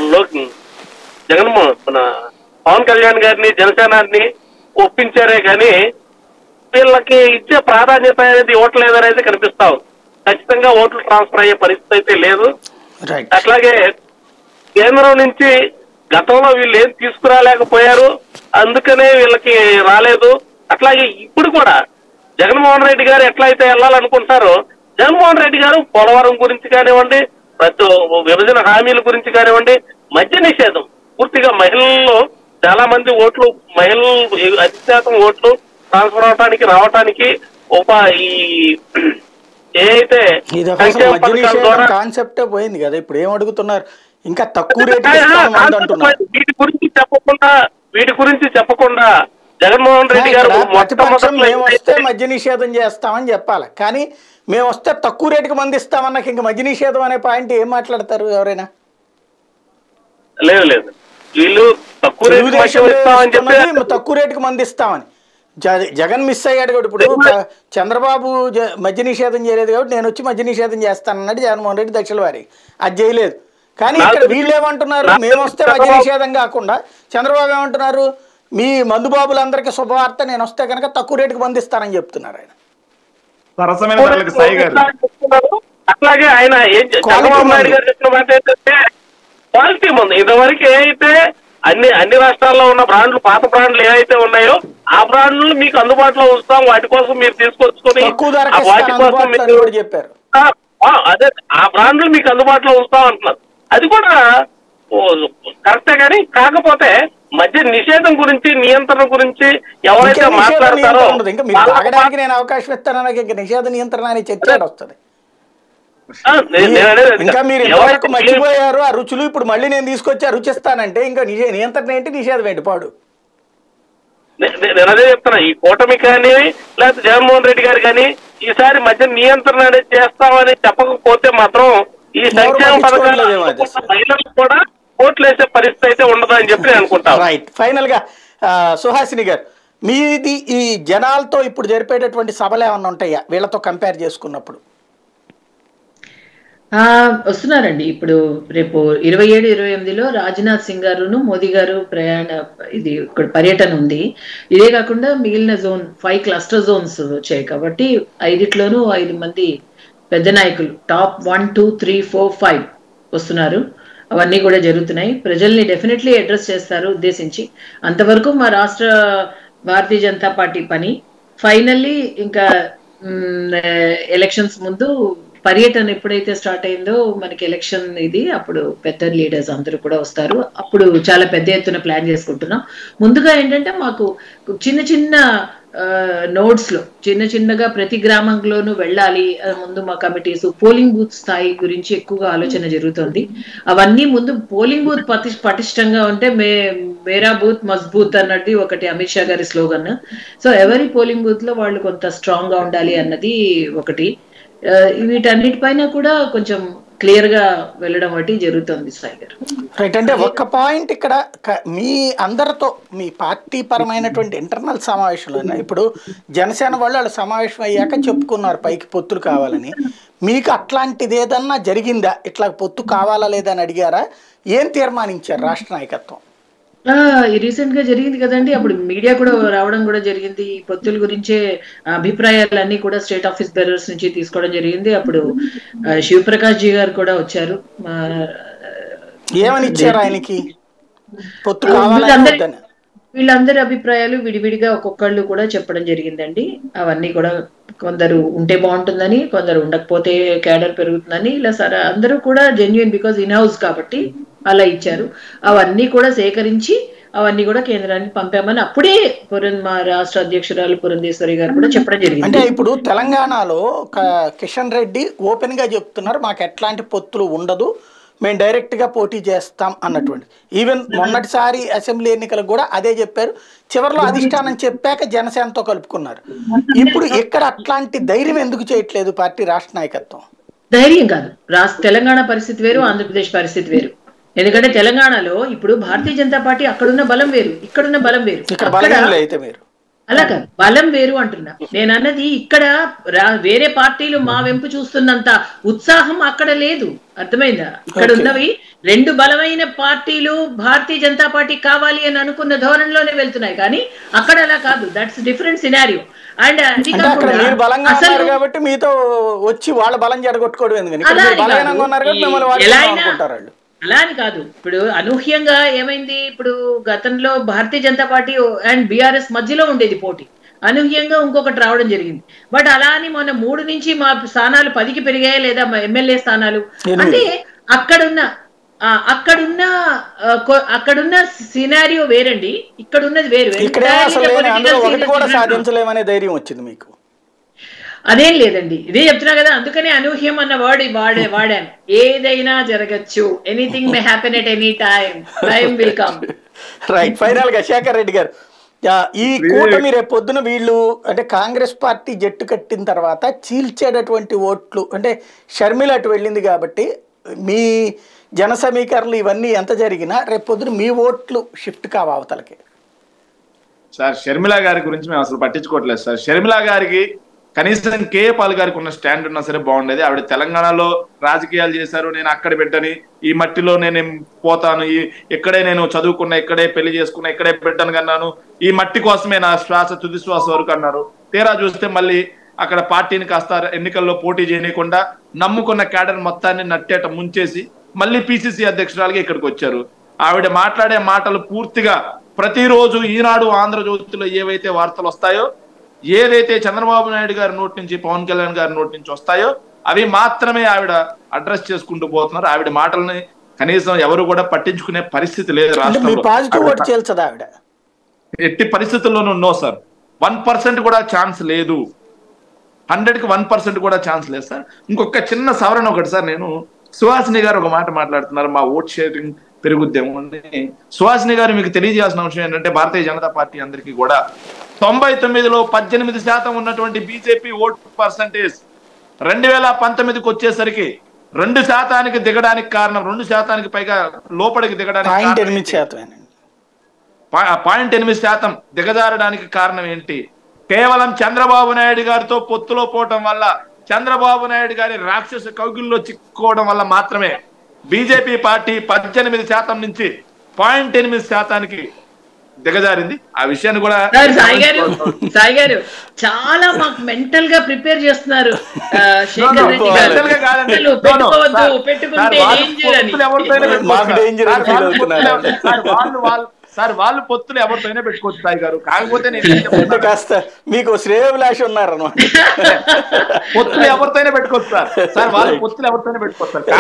జగన్మోహన్ మన పవన్ కళ్యాణ్ గారిని జనసేనాన్ని ఒప్పించారే కానీ వీళ్ళకి ఇచ్చే ప్రాధాన్యత అనేది ఓట్లేదు అనేది కనిపిస్తా ఉంది. ఖచ్చితంగా ఓట్లు ట్రాన్స్ఫర్ అయ్యే పరిస్థితి అయితే లేదు. అట్లాగే కేంద్రం నుంచి గతంలో వీళ్ళు ఏం తీసుకురాలేకపోయారు, అందుకనే వీళ్ళకి రాలేదు. అట్లాగే ఇప్పుడు కూడా జగన్మోహన్ రెడ్డి గారు ఎట్లయితే వెళ్ళాలనుకుంటారో జగన్మోహన్ రెడ్డి గారు పోలవరం గురించి కానివ్వండి, ప్రతి విభజన హామీల గురించి కానివ్వండి, మద్య నిషేధం పూర్తిగా మహిళల్లో చాలా మంది ఓట్లు మహిళలు అతి శాతం ఓట్లు ట్రాన్స్ఫర్ అవడానికి రావడానికి ఉప ఈ ఏదైతే కాన్సెప్టే పోయింది కదా, ఇప్పుడు ఏం అడుగుతున్నారు, ఇంకా తక్కువ రేట్ వీటి గురించి చెప్పకుండా వీటి గురించి చెప్పకుండా జగన్మోహన్ రెడ్డి గారు ప్రతిపక్షం మేము వస్తే మద్య నిషేధం చేస్తామని చెప్పాలి, కానీ మేము వస్తే తక్కువ రేటుకి మంది ఇస్తామన్నాక ఇంకా మద్య నిషేధం అనే పాయింట్ ఏం మాట్లాడతారు ఎవరైనా? లేదు లేదు వీళ్ళు తక్కువ తక్కువ రేటుకి మంది ఇస్తామని జగన్ మిస్ అయ్యాడు కాబట్టి ఇప్పుడు చంద్రబాబు మద్య నిషేధం చేయలేదు కాబట్టి నేను వచ్చి మద్య నిషేధం చేస్తానన్నాడు జగన్మోహన్ రెడ్డి దక్షిణ వారి, అది చేయలేదు. కానీ ఇక్కడ వీళ్ళు ఏమంటున్నారు, మేము వస్తే మద్య నిషేధం కాకుండా చంద్రబాబు ఏమంటున్నారు, మీ మందుబాబులందరికీ శుభవార్త, నేను వస్తే కనుక తక్కువ రేటుకి మందిస్తానని చెప్తున్నారు ఆయన. అట్లాగే ఆయన ఏం చంద్రబాబు నాయుడు గారు చెప్పిన మాట ఏంటంటే క్వాలిటీ మందు ఇంతవరకు ఏదైతే అన్ని అన్ని రాష్ట్రాల్లో ఉన్న బ్రాండ్లు పాత బ్రాండ్లు ఏవైతే ఉన్నాయో ఆ బ్రాండ్లు మీకు అందుబాటులో ఉంచుతాం, వాటి కోసం మీరు తీసుకొచ్చుకొని వాటి కోసం చెప్పారు అదే ఆ బ్రాండ్లు మీకు అందుబాటులో ఉంచుతాం అంటున్నారు. అది కూడా కరెక్టే, కానీ కాకపోతే మద్య నిషేధం గురించి నియంత్రణ గురించి ఎవరైతే మాట్లాడతారో ఇంకా మీరు తాగడానికి నేను అవకాశం ఇస్తాను, ఇంకా నిషేధ నియంత్రణ అనే చర్చ వస్తుంది. ఇంకా మీరు ఎంతవరకు మర్చిపోయారు ఆ రుచులు, ఇప్పుడు మళ్ళీ నేను తీసుకొచ్చి ఆ రుచిస్తానంటే ఇంకా నియంత్రణ ఏంటి నిషేధం ఏంటి పాడు? నేను అదే చెప్తున్నా, ఈ కూటమి కానీ లేకపోతే జగన్మోహన్ రెడ్డి గారు కానీ ఈసారి మధ్య నియంత్రణ అనేది చేస్తామని చెప్పకపోతే మాత్రం ఈ సంక్షేమ పథకాలు మహిళలకు కూడా ఓట్లు వేసే పరిస్థితి అయితే ఉండదు అని చెప్పి నేను అనుకుంటాను. రైట్. ఫైనల్ గా సుహాసిని గారు, మీది ఈ జనాలతో ఇప్పుడు జరిపేటటువంటి సభలు ఏమన్నా ఉంటాయా వీళ్ళతో కంపేర్ చేసుకున్నప్పుడు? వస్తున్నారండి. ఇప్పుడు రేపు ఇరవై ఏడు ఇరవై ఎనిమిదిలో రాజ్నాథ్ సింగ్ గారును మోదీ గారు ప్రయాణ ఇది ఇక్కడ పర్యటన ఉంది. ఇదే కాకుండా మిగిలిన జోన్ ఫైవ్ క్లస్టర్ జోన్స్ వచ్చాయి కాబట్టి ఐదిట్లోనూ ఐదు మంది పెద్ద నాయకులు top one two three four five వస్తున్నారు. అవన్నీ కూడా జరుగుతున్నాయి. ప్రజల్ని డెఫినెట్లీ అడ్రస్ చేస్తారు ఉద్దేశించి. అంతవరకు మా రాష్ట్ర భారతీయ జనతా పార్టీ పని. ఫైనల్లీ ఇంకా ఎలక్షన్స్ ముందు పర్యటన ఎప్పుడైతే స్టార్ట్ అయిందో మనకి ఎలక్షన్ ఇది, అప్పుడు పెద్ద లీడర్స్ అందరూ కూడా వస్తారు. అప్పుడు చాలా పెద్ద ఎత్తున ప్లాన్ చేసుకుంటున్నాం. ముందుగా ఏంటంటే మాకు చిన్న చిన్న నోడ్స్ లో చిన్న చిన్నగా ప్రతి గ్రామంలోనూ వెళ్ళాలి. ముందు మా కమిటీస్ పోలింగ్ బూత్ స్థాయి గురించి ఎక్కువగా ఆలోచన జరుగుతుంది. అవన్నీ ముందు పోలింగ్ బూత్ పటి పటిష్టంగా ఉంటే మే మేరా బూత్ మజ్బూత్ అన్నది ఒకటి అమిత్ షా గారి స్లోగన్. సో ఎవరి పోలింగ్ బూత్ లో వాళ్ళు కొంత స్ట్రాంగ్ గా ఉండాలి అన్నది ఒకటి. వీటన్నిటిపైన కూడా కొంచెం క్లియర్ గా వెళ్ళడం ఒకటి జరుగుతుంది సాయి గారు. రైట్. అంటే ఒక్క పాయింట్ ఇక్కడ మీ అందరితో మీ పార్టీ పరమైనటువంటి ఇంటర్నల్ సమావేశంలో ఇప్పుడు జనసేన వాళ్ళు వాళ్ళు సమావేశం అయ్యాక చెప్పుకున్నారు పైకి పొత్తులు కావాలని. మీకు అట్లాంటిది ఏదన్నా జరిగిందా? ఇట్లా పొత్తు కావాలా లేదా అని అడిగారా? ఏం తీర్మానించారు రాష్ట్ర నాయకత్వం? రీసెంట్ గా జరిగింది కదండి, అప్పుడు మీడియా కూడా రావడం కూడా జరిగింది. ఈ పొత్తుల గురించే అభిప్రాయాలన్నీ కూడా స్టేట్ ఆఫీస్ బేరర్స్ నుంచి తీసుకోవడం జరిగింది. అప్పుడు శివప్రకాష్ జీ గారు కూడా వచ్చారు. ఏమని ఇచ్చారు ఆయనకి? పొత్తు కావాలని వీళ్ళందరి అభిప్రాయాలు విడివిడిగా ఒక్కొక్కళ్ళు కూడా చెప్పడం జరిగిందండి. అవన్నీ కూడా కొందరు ఉంటే బాగుంటుందని, కొందరు ఉండకపోతే క్యాడర్ పెరుగుతుందని, ఇలా సరే అందరూ కూడా జెన్యున్ బికాజ్ ఇన్ హౌస్ కాబట్టి అలా ఇచ్చారు. అవన్నీ కూడా సేకరించి అవన్నీ కూడా కేంద్రానికి పంపామని అప్పుడే పురం మా రాష్ట్ర అధ్యక్షురాలు పురంధేశ్వరి గారు కూడా చెప్పడం జరిగింది. అంటే ఇప్పుడు తెలంగాణలో కిషన్ రెడ్డి ఓపెన్ గా చెప్తున్నారు మాకు ఎట్లాంటి పొత్తులు ఉండదు, మేము డైరెక్ట్ గా పోటీ చేస్తాం అన్నటువంటి. ఈవెన్ మొన్నటిసారి అసెంబ్లీ ఎన్నికలకు కూడా అదే చెప్పారు. చివరిలో అధిష్టానం చెప్పాక జనసేనతో కలుపుకున్నారు. ఇప్పుడు ఇక్కడ అట్లాంటి ధైర్యం ఎందుకు చేయట్లేదు పార్టీ రాష్ట్ర నాయకత్వం? ధైర్యం కాదు, రాష్ట్ర తెలంగాణ పరిస్థితి వేరు, ఆంధ్రప్రదేశ్ పరిస్థితి వేరు. ఎందుకంటే తెలంగాణలో ఇప్పుడు భారతీయ జనతా పార్టీ అక్కడున్న బలం వేరు, ఇక్కడున్న బలం వేరు. అలా కాదు, బలం వేరు అంటున్నా నేను అన్నది. ఇక్కడ వేరే పార్టీలు మా వెంపు చూస్తున్నంత ఉత్సాహం అక్కడ లేదు, అర్థమైందా? ఇక్కడ ఉన్నవి రెండు బలమైన పార్టీలు భారతీయ జనతా పార్టీ కావాలి అని అనుకున్న ధోరణిలోనే వెళ్తున్నాయి, కానీ అక్కడ అలా కాదు. That's different scenario. అండ్ అసలు కాబట్టి మీతో వచ్చి వాళ్ళ బలం జడగొట్టుకోవడం అలా అని కాదు. ఇప్పుడు అనూహ్యంగా ఏమైంది, ఇప్పుడు గతంలో Bharatiya Janata party and BRS మధ్యలో ఉండేది పోటీ, అనూహ్యంగా ఇంకొకటి రావడం జరిగింది. బట్ అలా అని మొన్న మూడు నుంచి మా స్థానాలు పదికి పెరిగాయా లేదా ఎమ్మెల్యే స్థానాలు అంటే అక్కడున్న అక్కడున్న అక్కడున్న సినారియో వేరండి, ఇక్కడ ఉన్నది వేరు. సాధించలేమనే ధైర్యం వచ్చింది మీకు? అదేం లేదండి, ఇదే చెప్తున్నా కదా, అందుకనే అనూహ్యం అన్న వర్డ్ వాడే వాడాను. ఏదైనా జరగచ్చు, anything may happen at any time, time will come. Right. Final గా శేఖర్ రెడ్డి గారు, ఈ కూటమి రేపు పొద్దున వీళ్ళు అంటే కాంగ్రెస్ పార్టీ జట్టు కట్టిన తర్వాత చీల్చేటటువంటి ఓట్లు అంటే షర్మిల అటు వెళ్ళింది కాబట్టి మీ జన సమీకరణలు ఇవన్నీ ఎంత జరిగినా రేపు పొద్దున మీ ఓట్లు షిఫ్ట్ కావా అవతలకి? సార్ షర్మిల గారి గురించి మేము అసలు పట్టించుకోవట్లేదు సార్. షర్మిల గారికి కనీసం కేఏ పాల్ గారికి ఉన్న స్టాండ్ ఉన్నా సరే బాగుండేది. ఆవిడ తెలంగాణలో రాజకీయాలు చేశారు, నేను అక్కడ పెట్టని, ఈ మట్టిలో నేను పోతాను, ఈ ఇక్కడే నేను చదువుకున్నా, ఇక్కడే పెళ్లి చేసుకున్నా, ఇక్కడే పెట్టను కన్నాను, ఈ మట్టి కోసమే నా శ్వాస తుది శ్వాస వరకు అన్నారు. తీరా చూస్తే మళ్ళీ అక్కడ పార్టీని కాస్త ఎన్నికల్లో పోటీ చేయకుండా నమ్ముకున్న క్యాడర్ మొత్తాన్ని నట్టేట ముంచేసి మళ్ళీ పిసిసి అధ్యక్షురాలుగా ఇక్కడికి వచ్చారు. ఆవిడ మాట్లాడే మాటలు పూర్తిగా ప్రతిరోజు ఈనాడు ఆంధ్రజ్యోతిలో ఏవైతే వార్తలు వస్తాయో, ఏదైతే చంద్రబాబు నాయుడు గారి నోటి నుంచి పవన్ కళ్యాణ్ గారి నోటి నుంచి వస్తాయో అవి మాత్రమే ఆవిడ అడ్రస్ చేసుకుంటూ పోతున్నారు. ఆవిడ మాటల్ని కనీసం ఎవరు కూడా పట్టించుకునే పరిస్థితి లేదు రాష్ట్రంలో. ఎట్టి పరిస్థితుల్లోనూ నో సార్, వన్ పర్సెంట్ కూడా ఛాన్స్ లేదు, హండ్రెడ్ కి వన్ పర్సెంట్ కూడా ఛాన్స్ లేదు సార్. ఇంకొక చిన్న సవరణ ఒకటి సార్, నేను సుహాసిని గారు ఒక మాట మాట్లాడుతున్నారు, మా ఓట్ షేరింగ్ పెరుగుద్దేమో అని. సుహాసిని గారు మీకు తెలియజేయాల్సిన అంశం ఏంటంటే భారతీయ జనతా పార్టీ అందరికీ కూడా తొంభై తొమ్మిదిలో పద్దెనిమిది శాతం ఉన్నటువంటి బీజేపీ ఓట్ పర్సంటేజ్ రెండు వేల పంతొమ్మిదికి వచ్చేసరికి రెండు శాతానికి దిగడానికి కారణం, రెండు శాతానికి పైగా లోపలికి దిగడానికి పాయింట్ ఎనిమిది శాతం దిగజారడానికి కారణం ఏంటి? కేవలం చంద్రబాబు నాయుడు గారితో పొత్తులో పోవటం వల్ల, చంద్రబాబు నాయుడు గారి రాక్షస కౌగిల్లో చిక్కుకోవడం వల్ల మాత్రమే బీజేపీ పార్టీ పద్దెనిమిది శాతం నుంచి పాయింట్ ఎనిమిది శాతానికి దిగజారింది. ఆ విషయాన్ని కూడా సాయి గారు సాయి గారు చాలా మాకు మెంటల్ గా ప్రిపేర్ చేస్తున్నారు శేఖర్ రెడ్డి గారు. పెట్టుకోవద్దు, పెట్టుకుంటే సార్ వాళ్ళు పొత్తులు ఎవరితోనే పెట్టుకోవచ్చు సాయి గారు. కాకపోతే నేను కాస్త మీకు శ్రేయభిలాషి ఉన్నారు అన్నమాట. పొత్తులు ఎవరితోనే పెట్టుకోవచ్చు సార్. సార్ వాళ్ళు పొత్తులు ఎవరితోనే పెట్టుకోవచ్చు సార్.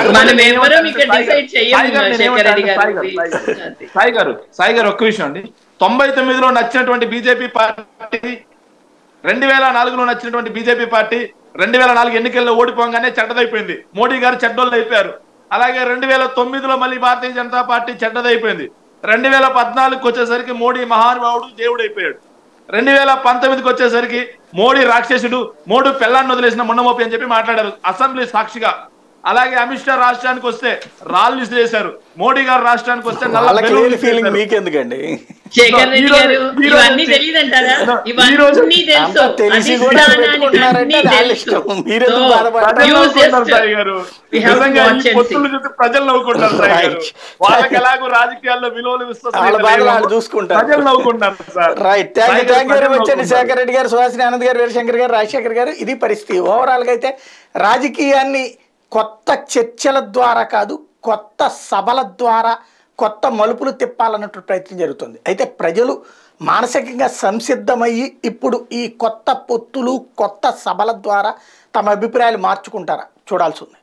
సాయి గారు సాయి గారు ఒక్క విషయం అండి, తొంభై తొమ్మిదిలో నచ్చినటువంటి బీజేపీ పార్టీ, రెండు వేల నాలుగులో నచ్చినటువంటి బీజేపీ పార్టీ రెండు వేల నాలుగు ఎన్నికల్లో ఓడిపోగానే చెడ్డదైపోయింది. మోడీ గారు చెడ్డోళ్ళు అయిపోయారు. అలాగే రెండు వేల తొమ్మిదిలో మళ్ళీ భారతీయ జనతా పార్టీ చెడ్డదైపోయింది. రెండు వేల పద్నాలుగుకి వచ్చేసరికి మోడీ మహానుభావుడు దేవుడు అయిపోయాడు. రెండు వేల పంతొమ్మిదికి వచ్చేసరికి మోడీ రాక్షసుడు, మోడీ పెళ్ళాన్ని వదిలేసిన మొన్నమోపి అని చెప్పి మాట్లాడారు అసెంబ్లీ సాక్షిగా. అలాగే అమిత్ షా రాష్ట్రానికి వస్తే రాళ్ళు విసిరేశారు. మోడీ గారు రాష్ట్రానికి వస్తే నల్ల ఫీలింగ్ మీకెందుకండి? ఇవన్నీ తెలియదంటారా? ఇవన్నీ తెలుసు, ప్రజలు నవ్వుకుంటారు సార్ గారు. వాళ్ళకి ఎలాగో రాజకీయాల్లో విలువలు చూసుకుంటారు, ప్రజలు నవ్వుకుంటారు sir. Right, thank you thank you very much అండి శేఖర్ రెడ్డి గారు, సుహాసిని ఆనంద్ గారు, వీరశంకర్ గారు, రాజశేఖర్ గారు. ఇది పరిస్థితి. ఓవరాల్ గా అయితే రాజకీయాన్ని కొత్త చర్చల ద్వారా కాదు, కొత్త సభల ద్వారా కొత్త మలుపులు తిప్పాలన్నట్టు ప్రయత్నం జరుగుతుంది. అయితే ప్రజలు మానసికంగా సంసిద్ధమయ్యి ఇప్పుడు ఈ కొత్త పొత్తులు, కొత్త సభల ద్వారా తమ అభిప్రాయాలు మార్చుకుంటారా చూడాల్సి ఉంది.